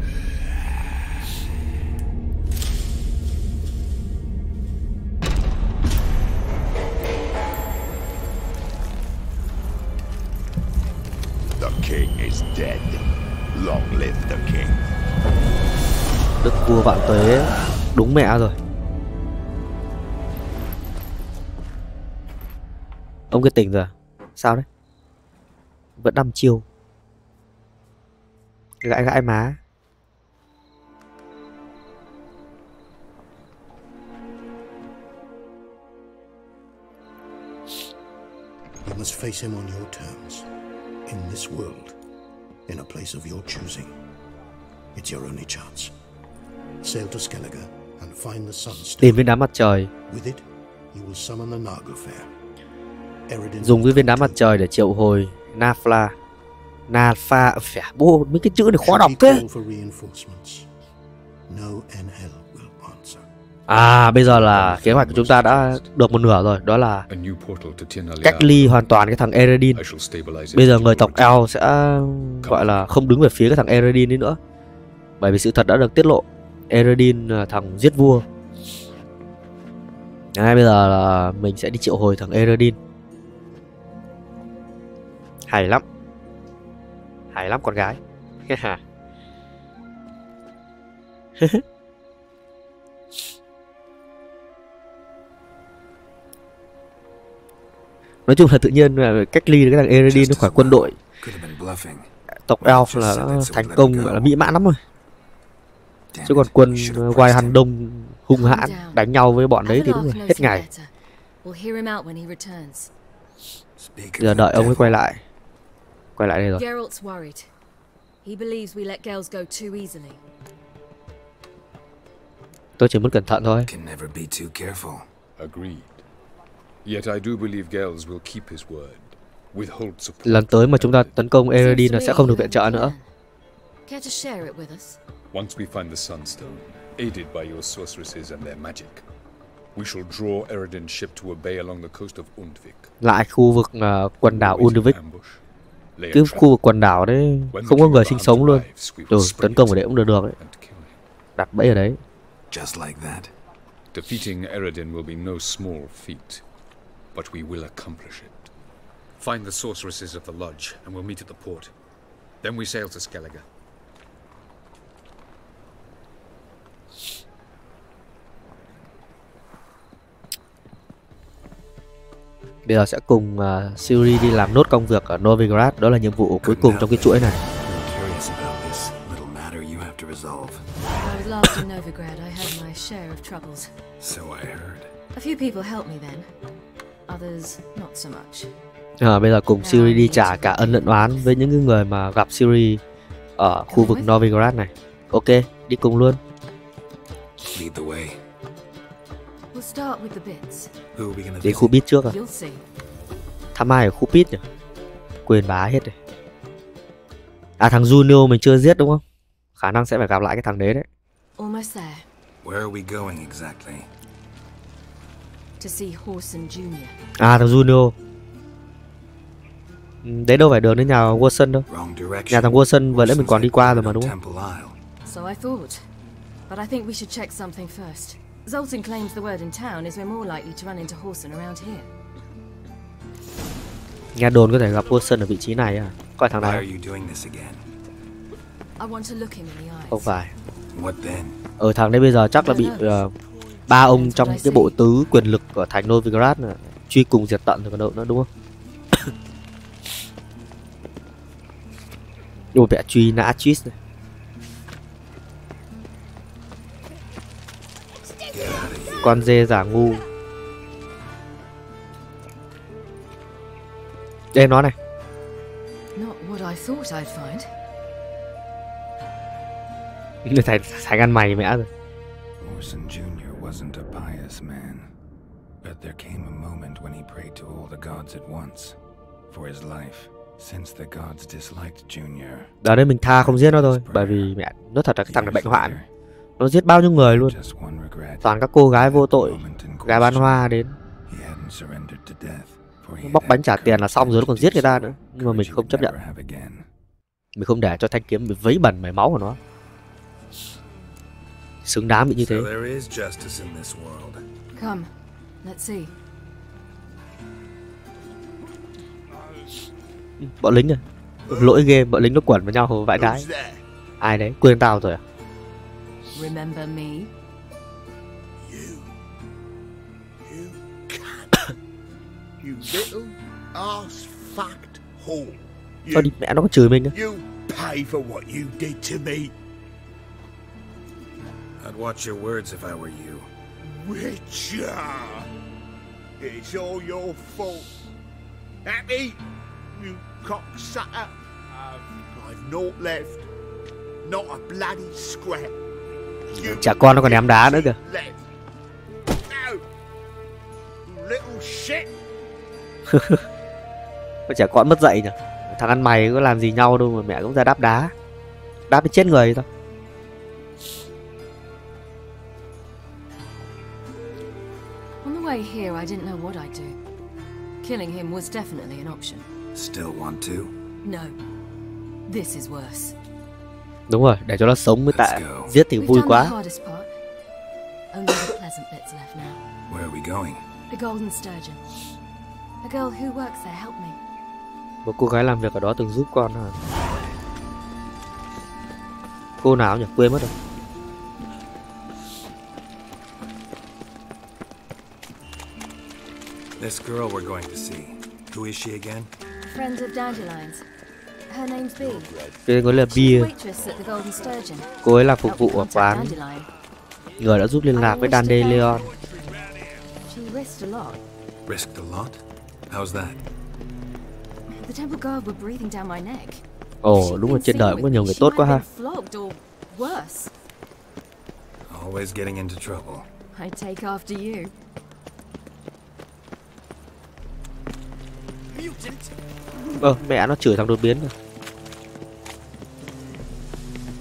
The king is dead. Long live the king. Đức vua vạn tuế. Đúng mẹ rồi. Ông kia tỉnh rồi à? Sao đấy? Vẫn đăm chiêu. Gãi gãi má. You must face him on your terms. In this world. In a place of your choosing. It's your only chance. Sail to Skellige and find the sunstone. Tìm viên đá mặt trời. With it, you will summon the Nagelfair. Dùng cái viên đá mặt trời để triệu hồi Nafla. Nalfa, bố mấy cái chữ này khó đọc thế. À, bây giờ là kế hoạch của chúng ta đã được một nửa rồi. Đó là cách ly hoàn toàn cái thằng Eredin. Bây giờ người tộc El sẽ gọi là không đứng về phía cái thằng Eredin ấy nữa. Bởi vì sự thật đã được tiết lộ. Eredin là thằng giết vua. Đấy, bây giờ là mình sẽ đi triệu hồi thằng Eredin. Hay lắm. Hay lắm con gái. Nói chung là tự nhiên là cách ly cái thằng Eredin nó khỏi quân đội. Tộc Elf là nó thành công, gọi là mỹ mãn lắm rồi. Chứ còn quân White Hand Đông hung hãn đánh nhau với bọn đấy thì đúng rồi, hết ngày. Giờ đợi ông ấy quay lại. Quay lại đây rồi. Geralt's worried. He believes we let Gels go too easily. Tôi chỉ muốn cẩn thận thôi. Can never be too careful. Agreed. Yet I do believe Gels will keep his word. Withhold support. Lần tới mà chúng ta tấn công Eredin là sẽ không được viện trợ nữa. Care to share it with us? Once we find the Sunstone, aided by your sorceresses and their magic, we shall draw Eredin's ship to a bay along the coast of Undvik. Lại khu vực uh, quần đảo Undvik. Cái khu vực quần đảo đấy không có người sinh sống luôn. Rồi tấn công ở đấy cũng được được đấy. Đặt bẫy ở đấy. Just like that. Defeating Eredin will be no small feat, but we will accomplish it. Find the sorceresses of the lodge, and we'll meet at the port. Then we sail to Skellige. Bây giờ sẽ cùng uh, Ciri đi làm nốt công việc ở Novigrad. Đó là nhiệm vụ cuối cùng trong cái chuỗi này. I was last in Novigrad. I had my share of troubles. So I heard. A few people helped me then. Others not so much. À, bây giờ cùng Ciri đi trả cả ân lẫn oán với những người mà gặp Ciri ở khu vực Novigrad này. Ok, đi cùng luôn. Lead the way. We'll start with the bits. Who are we gonna Đến khu Pit trước à? You'll see. Thăm ai ở khu Pit nhỉ? Quên bá hết rồi. À, thằng Junio mình chưa giết đúng không? Khả năng sẽ phải gặp lại cái thằng đấy đấy. Almost there. Where are we going exactly? To see Horson Junior À, thằng Junio. Đấy đâu phải đường đến nhà Watson đâu. Nhà thằng Watson vừa nãy mình còn đi qua rồi mà đúng không? So I thought. But I think we should check something first. Zoltan claims the word in town is we're more likely to run into Horson around here. Nghe đồn có thể gặp Watson ở vị trí này à? Coi thằng này. Không phải. Ở thằng đấy bây giờ chắc là bị uh, ba ông trong cái bộ tứ quyền lực của thành Novigrad truy cùng diệt tận rồi còn đâu nữa đúng không? Nhưng mà mẹ truy nã Triss này. Con dê giả ngu. Đây nó này. Thành thành ăn mày mẹ rồi. Horson Junior wasn't a pious man, but there came a moment when he prayed to all the gods at once for his life. Since the gods disliked Junior. Đó đấy mình tha không giết nó thôi, bởi vì mẹ nó thật là cái thằng này bệnh hoạn. Nó giết bao nhiêu người luôn. Toàn các cô gái vô tội, gái bán hoa đến. Nó bóc bánh trả tiền là xong rồi nó còn giết người ta nữa. Nhưng mà mình không chấp nhận. Mình không để cho thanh kiếm bị vấy bẩn mảy máu của nó. Xứng đáng bị như thế. Come, let's see. Bọn lính à? Lỗi game, bọn lính nó quẩn với nhau vãi đái. Ai đấy? Quên tao rồi à? Remember me? You. You can't. You little ass fucked whore. Thôi đi mẹ nó có chửi mình nữa. You pay for what you did to me. I'd watch your words if I were you. Witcher! It's all your fault. Happy? You cocksucker. I've, I've naught left. Not a bloody scrap. Chả con nó còn ném đá nữa kìa. No. Little shit. Con trẻ con mất dạy nhỉ. Thằng ăn mày có làm gì nhau đâu mà mẹ cũng ra đáp đá. Đáp đến chết người thôi. On the way here, I didn't know what I'd do. Killing him was definitely an option. Still want to? No. This is worse. Đúng rồi, để cho nó sống mới tạ. Giết thì vui quá. Only the pleasant bits left now. Where are we going? The Golden Sturgeon. A girl who works there helped me. Một cô gái làm việc ở đó từng giúp con à? Cô nào nhỉ? Quên mất rồi. This girl we're going to see. Who is she again? Friend of Dandelion's. Her name's Bee. Cái gọi là Bia. Cô ấy là phục vụ ở quán. Người đã giúp liên lạc với Dandelion. She risked a lot. Risked a lot? How's that? The temple guard were breathing down my neck. Ồ, đúng rồi, trên đời cũng có nhiều người tốt quá ha. Always getting into trouble. I take after you. Ờ, mẹ nó chửi thằng đột biến rồi.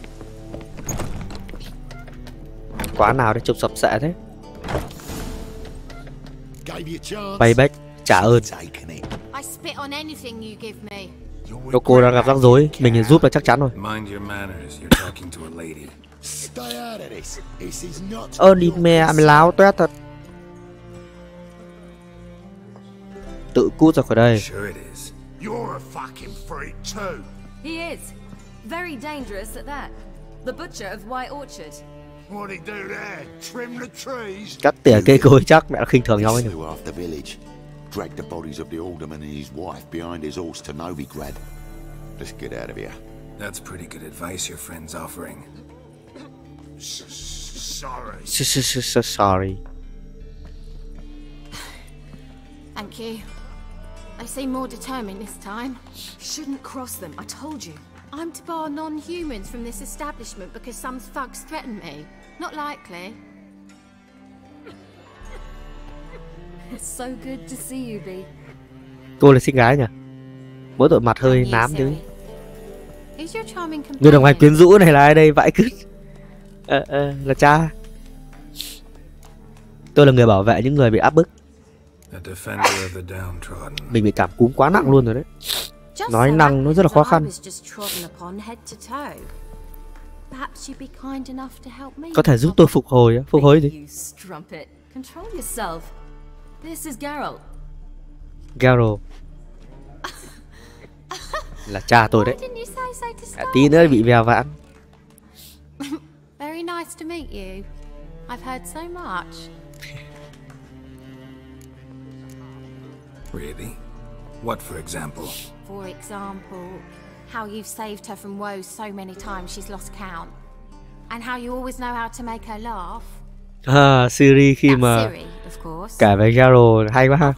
quán nào để trông sập sệ thế. Payback trả ơn. Đâu cô đang gặp rắc rối, mình giúp là chắc chắn rồi. Ơ đi mẹ mày láo toét thật. Tự cút ra khỏi đây. He is. Very dangerous at that. The butcher of White Orchard. What did he do there? Trim the trees? Cắt tỉa cây cối chắc mẹ đã khinh thường nhau ấy nhỉ. Dragged the bodies of the alderman and his wife behind his horse to Novigrad. Let's get out of here. That's pretty good advice your friend's offering. Sorry. Sorry. Thank you. They seem more determined this time. Shouldn't cross them, I told you. I'm to bar non-humans from this establishment because some thugs threaten me. Not likely. It's so good to see you, Bee. Cô là xinh gái nhỉ? Mỗi tội mặt hơi nám chứ. Who's your charming companion? Người đồng hành quyến rũ này là ai đây? Vãi cứt. Ờ, ờ, là cha. Tôi là người bảo vệ những người bị áp bức. Mình bị cảm cúm quá nặng luôn rồi đấy. Nói năng nó rất là khó khăn. Có thể giúp tôi phục hồi á? Phục hồi gì? This is Geralt. Geralt. Là cha tôi đấy. À, tí nữa bị vèo vãn. Very nice to meet you. I've heard so much. Really? What, for example? For example, how you've saved her from woes so many times she's lost count, and how you always know how to make her laugh. À, Ciri khi mà cả với Geralt hay quá ha.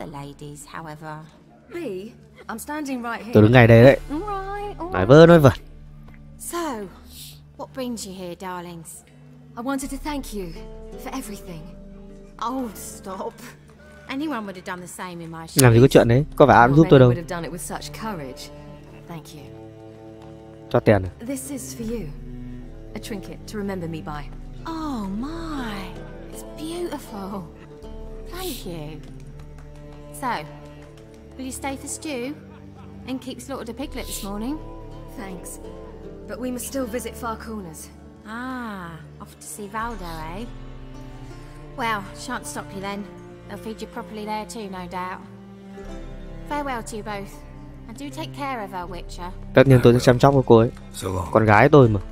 Tôi đứng ngay đây đấy. Nói vơ nói vẩn. So, what brings you here, darlings? I wanted to thank you for everything. Oh, stop. Anyone would have done the same in my shoes. Làm gì có chuyện đấy, có phải ai giúp tôi đâu. Thank you. Cho tiền à? This is for you. A trinket to remember me by. Oh my. It's beautiful. Thank you. So, will you stay for stew? And keep slaughtered a piglet this morning? Thanks. But we must still visit Far Corners. Ah, off to see Valdo, eh? Well, shan't stop you then. They'll feed you properly there too, no doubt. Farewell to you both. And do take care of her, Witcher. Tất nhiên tôi sẽ chăm sóc cho cô ấy. Con gái tôi mà.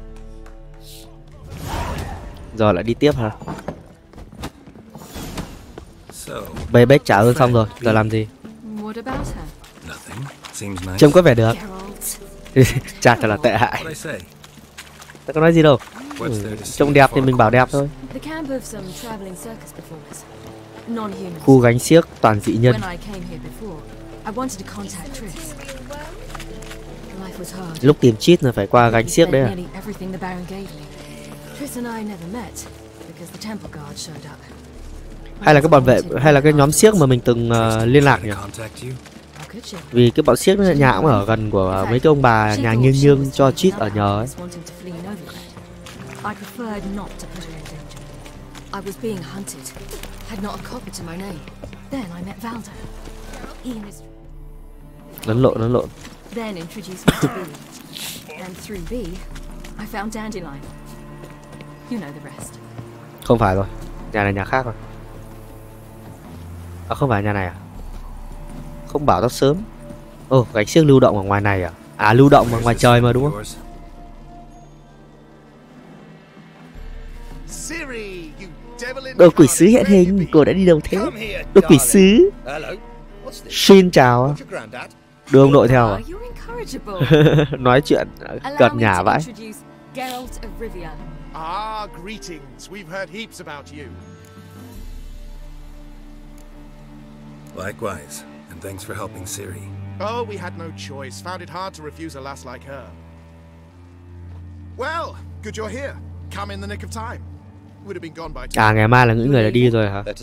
Giờ lại đi tiếp hả? Payback trả ơn xong rồi, giờ làm gì? Trông có vẻ được. Chả thật là tệ hại. Tôi có nói gì đâu. Ừ, trông đẹp thì mình bảo đẹp thôi. Khu gánh xiếc toàn dị nhân. Lúc tìm cheat là phải qua gánh xiếc đấy à? Hay là cái bọn vệ, hay là cái nhóm xiếc mà mình từng uh, liên lạc nhỉ? Vì cái bọn xiếc nhà cũng ở gần của mấy cái ông bà nhà nghiêng nghiêng cho cheat ở nhờ ấy. Lẫn lộn, lẫn lộn. Không phải rồi, nhà này nhà khác rồi. À không phải nhà này à? Không bảo tao sớm. Ồ, oh, gánh xiếc lưu động ở ngoài này à? À lưu động ở ngoài trời mà đúng không? Đồ quỷ sứ hiện hình, cô đã đi đâu thế? Đồ quỷ sứ. Xin chào. Đưa ông nội theo à? Nói chuyện cợt nhả vãi. Ah, greetings. We've heard heaps about you. Likewise, and thanks for helping Ciri. Oh, we had no choice. Found it hard to refuse a lass like her. Well, good you're here. Come in the nick of time. Would have been gone by. À, ngày mai là những người đã đi rồi hả?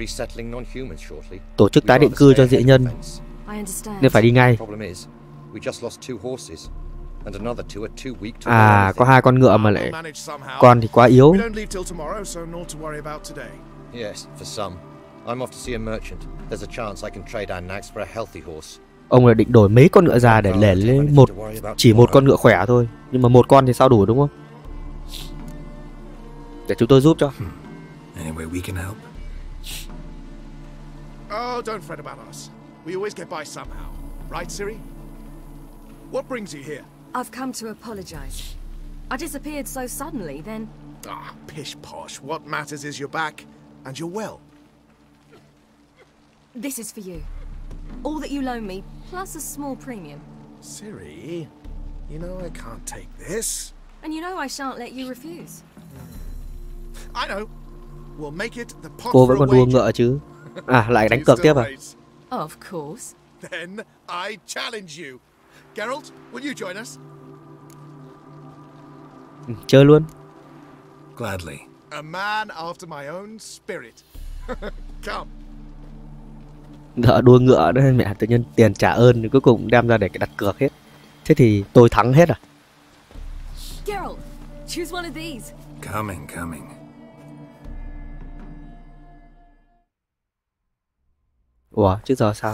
Tổ chức tái định cư cho dị nhân nên phải đi ngay. and another two are too weak to À, có hai con ngựa mà lại con thì quá yếu. We don't leave till tomorrow, so naught to worry about today. Yes, for some. I'm off to see a merchant. There's a chance I can trade our nags for a healthy horse. Ông là định đổi mấy con ngựa già để để lên một chỉ một con ngựa khỏe thôi, nhưng mà một con thì sao đủ đúng không? Để chúng tôi giúp cho. Any way we can help? Oh, don't fret about us. We always get by somehow. Right, Ciri? What brings you here? I've come to apologize. I disappeared so suddenly, then... Ah, pish posh. What matters is you're back, and you're well. This is for you. All that you loan me, plus a small premium. Ciri, you know I can't take this. And you know I shan't let you refuse. I know. We'll make it the pot Cô for vẫn a còn đua wager. ngựa chứ? À, lại đánh You cược still tiếp à? race? Of course. Then I challenge you. Geralt, will you join us? Ừ, chơi luôn. Gladly. A man after my own spirit. Come. Đỡ đua ngựa đó, mẹ tự nhiên tiền trả ơn thì cuối cùng đem ra để đặt cược hết. Thế thì tôi thắng hết à? Geralt, choose one of these. Coming, coming. Ủa, chứ giờ sao?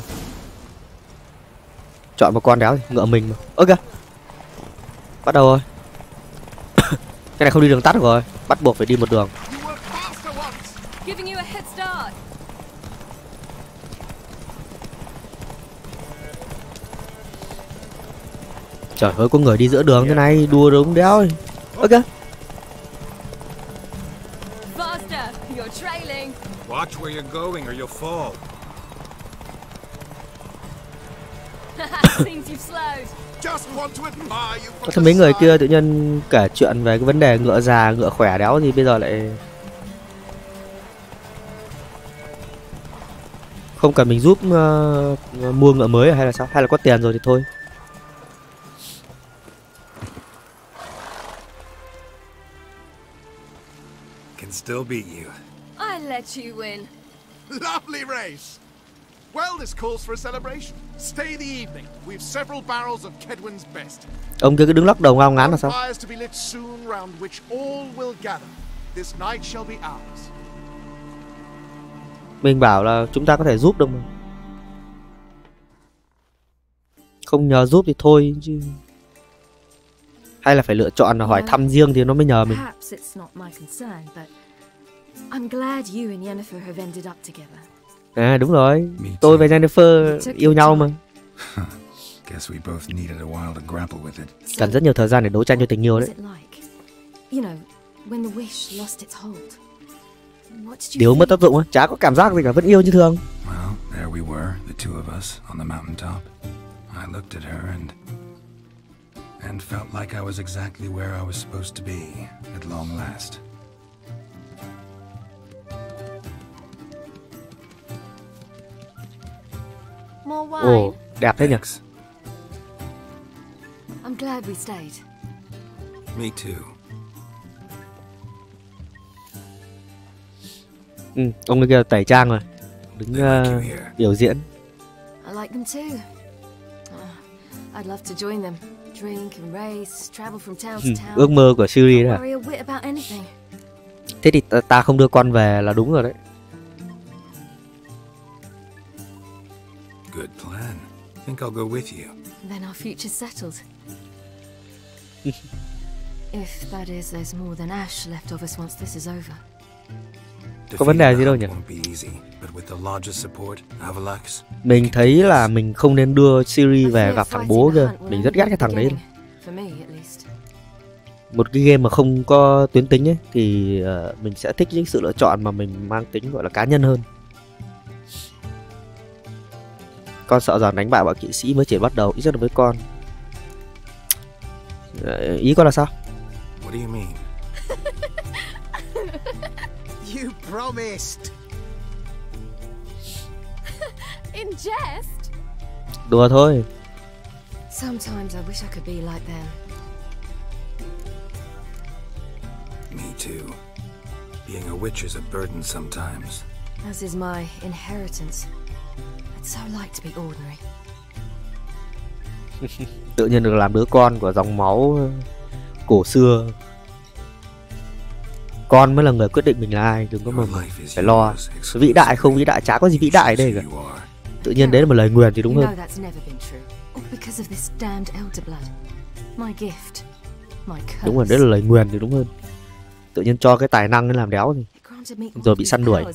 Chọn một con đéo thì ngựa mình mà. Ơ kìa. Bắt đầu rồi. Cái này không đi đường tắt được rồi, bắt buộc phải đi một đường. Giving you a head start. Trời ơi, có người đi giữa đường thế này, đua đúng đéo. Ơ kìa. Faster, you're trailing. Watch where you're going or you'll fall. Seems you've slowed. Just want to admire you Có from thấy mấy the người side. kia tự nhiên kể chuyện về cái vấn đề ngựa già, ngựa khỏe đéo thì bây giờ lại không cần mình giúp uh, mua ngựa mới à, hay là sao? Hay là có tiền rồi thì thôi. Can still beat you. I let you win. Lovely race. Well, this calls for a celebration. Stay the evening. We've several barrels of Kedwin's best. Ông kia cứ đứng lắc đầu ngao ngán là sao? Fires to be lit soon, round which all will gather. This night shall be ours. Mình bảo là chúng ta có thể giúp được mà. Không nhờ giúp thì thôi chứ. Hay là phải lựa chọn là hỏi thăm riêng thì nó mới nhờ mình. Perhaps it's not my concern, but I'm glad you and Yennefer have ended up together. À đúng rồi, tôi và Yennefer yêu nhau mà. Guess we both needed a while to grapple with it. Cần rất nhiều thời gian để đấu tranh cho tình yêu đấy. You know, when the wish lost its hold. What did you Điều mất tác dụng á, chả có cảm giác gì cả, vẫn yêu như thường. Well, there we were, the two of us, on the mountaintop. I looked at her and... and felt like I was exactly where I was supposed to be, at long last. More wine? Ồ, đẹp thế nhỉ? I'm glad we stayed. Me too. Ừ, ông ấy kia tẩy trang rồi. Đứng uh, biểu diễn. I like them too. Uh, I'd love to join them. Drink and race, travel from town to Ừ, town. ước mơ của Ciri đấy à? Worry a whit about anything. Thế thì ta, ta không đưa con về là đúng rồi đấy. Good plan. Think I'll go with you. Then our future's settled. If that is, there's more than ash left of us once this is over. Có vấn đề gì đâu nhỉ? Mình thấy là mình không nên đưa Ciri về gặp thằng bố kia. Mình rất ghét cái thằng đấy. Một cái game mà không có tuyến tính ấy thì uh, mình sẽ thích những sự lựa chọn mà mình mang tính gọi là cá nhân hơn. Con sợ rằng đánh bại bọn kỵ sĩ mới chỉ bắt đầu, ít nhất là với con. Uh, ý con là sao? What do you mean? You promised. In jest? Đùa thôi. Sometimes I wish I could be like them. Me too. Being a witch is a burden sometimes. As is my inheritance. I'd so like to be ordinary. Tự nhiên được làm đứa con của dòng máu cổ xưa. Con mới là người quyết định mình là ai, đừng có mà mình phải lo. Vĩ đại không vĩ đại, chả có gì vĩ đại ở đây cả. Tự nhiên đấy là một lời nguyền thì đúng hơn. Đúng rồi, đấy là lời nguyền thì đúng hơn. Tự nhiên cho cái tài năng để làm đéo thì rồi bị săn đuổi.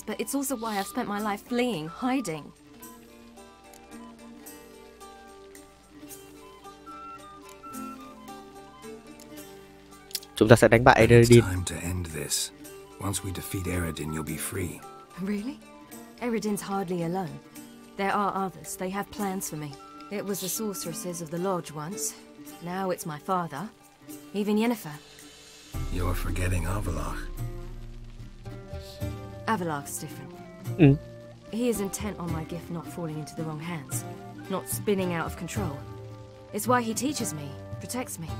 Chúng ta sẽ đánh bại Eredin. Really? Eredin's hardly alone. There are others. They have plans for me. It was the sorceresses of the lodge once. Now it's my father. Even Yennefer. You're forgetting Avallac'h. Avallac'h's different. Mm. He is intent on my gift not falling into the wrong hands, not spinning out of control. It's why he teaches me, protects me.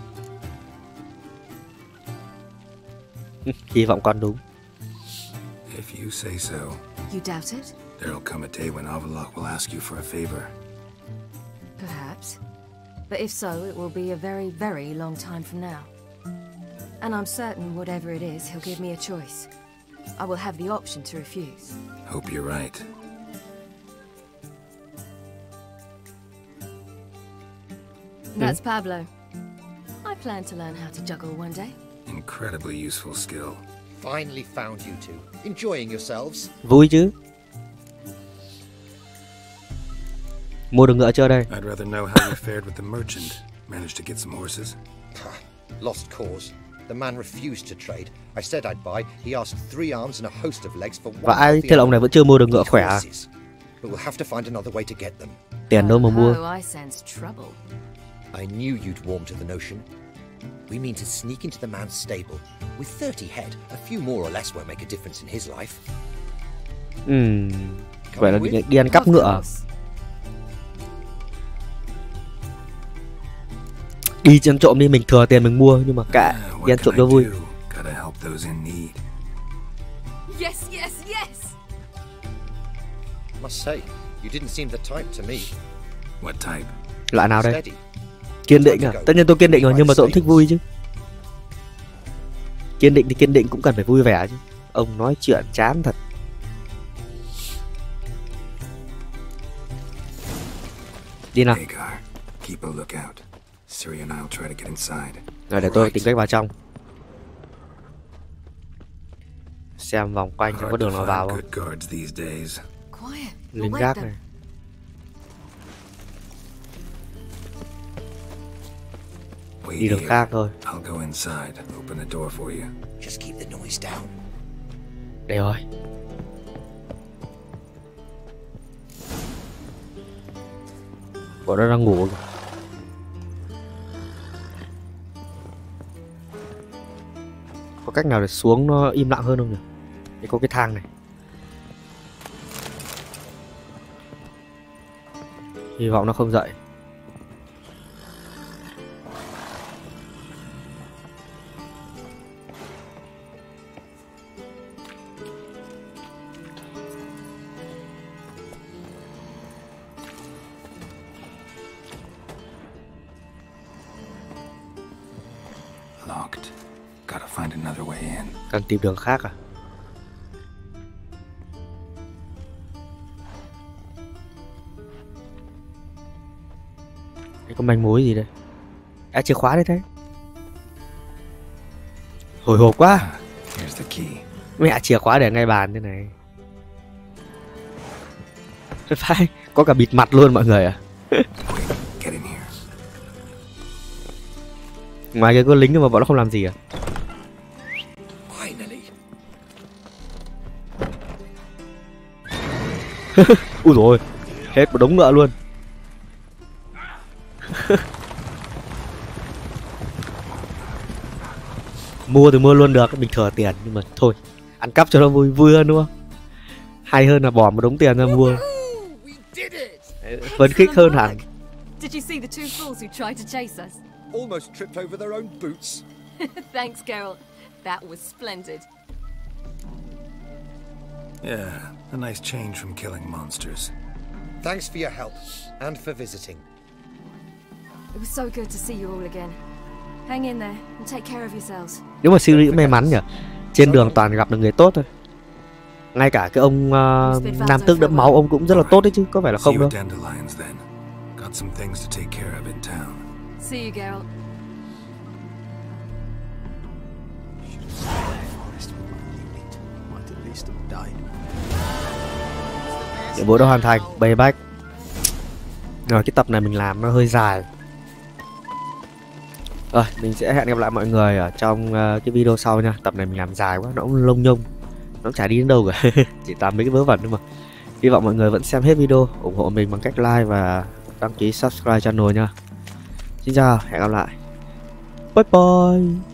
Hy vọng con đúng. If you say so. You doubt it? There'll come a day when Avallac'h will ask you for a favor. Perhaps. But if so, it will be a very, very long time from now. And I'm certain whatever it is, he'll give me a choice. I will have the option to refuse. Hope you're right. That's Pablo. I plan to learn how to juggle one day. Incredibly useful skill. Finally found you two. Enjoying yourselves. Vui chứ. Mua được ngựa chưa đây? I'd rather know how you fared with the merchant. Managed to get some horses? Lost cause. The man refused to trade. I said I'd buy. He asked three arms and a host of legs for one. Và ai thế là ông này vẫn chưa mua được ngựa khỏe à? But we'll have to find another way to get them. Tiền đâu mà mua? Oh, I sense trouble. I knew you'd warm to the notion. We mean to sneak into the man's stable. With thirty head, a few more or less won't make a difference in his life. Ừm. Vậy là đi, đi ăn cắp ngựa. Đi chân trộm đi, mình thừa tiền mình mua nhưng mà cả đi ăn trộm cho vui. Yes, yes, yes. Must say, you didn't seem the type to me. What type? Loại nào đây? Kiên định à? Tất nhiên tôi kiên định rồi nhưng mà tôi cũng thích vui chứ. Kiên định thì kiên định cũng cần phải vui vẻ chứ. Ông nói chuyện chán thật. Đi nào. Rồi để tôi tìm cách vào trong. Xem vòng quanh có đường nào vào không. Lính gác này. Đi đường khác thôi. Đây rồi. Bọn nó đang ngủ rồi. Có cách nào để xuống nó im lặng hơn không nhỉ? Đây có cái thang này. Hy vọng nó không dậy. Cần tìm đường khác à? Đây có manh mối gì đây? À, chìa khóa đây thế. Hồi hộp quá. Mẹ, chìa khóa để ngay bàn thế này. Phải, có cả bịt mặt luôn mọi người à? Ngoài cái con lính mà bọn nó không làm gì à? Ui dồi ôi, hết một đống ngựa luôn. Mua thì mua luôn được, mình thừa tiền nhưng mà thôi, ăn cắp cho nó vui vui hơn đúng không? Hay hơn là bỏ một đống tiền ra mua. Phấn khích hơn hẳn. Did you see the two fools who tried to chase us? Almost tripped over their own boots. Thanks, Carol. That was splendid. Yeah, a nice change from killing monsters. Thanks for your help and for visiting. It was so good to see you all again. Hang in there and take care of yourselves. Nếu mà Ciri may mắn nhỉ, trên đường toàn gặp được người tốt thôi. Ngay cả cái ông uh, nam tước đẫm máu ông cũng rất là tốt đấy chứ, có phải là không đâu. Got some things to take care of in town. See you, Geralt. Nhiệm vụ đã hoàn thành, payback. Rồi cái tập này mình làm nó hơi dài. Rồi mình sẽ hẹn gặp lại mọi người ở trong uh, cái video sau nha. Tập này mình làm dài quá, nó cũng lông nhông, nó chả đi đến đâu cả. Chỉ toàn mấy cái vớ vẩn thôi mà. Hy vọng mọi người vẫn xem hết video, ủng hộ mình bằng cách like và đăng ký subscribe channel nha. Xin chào, hẹn gặp lại. Bye bye.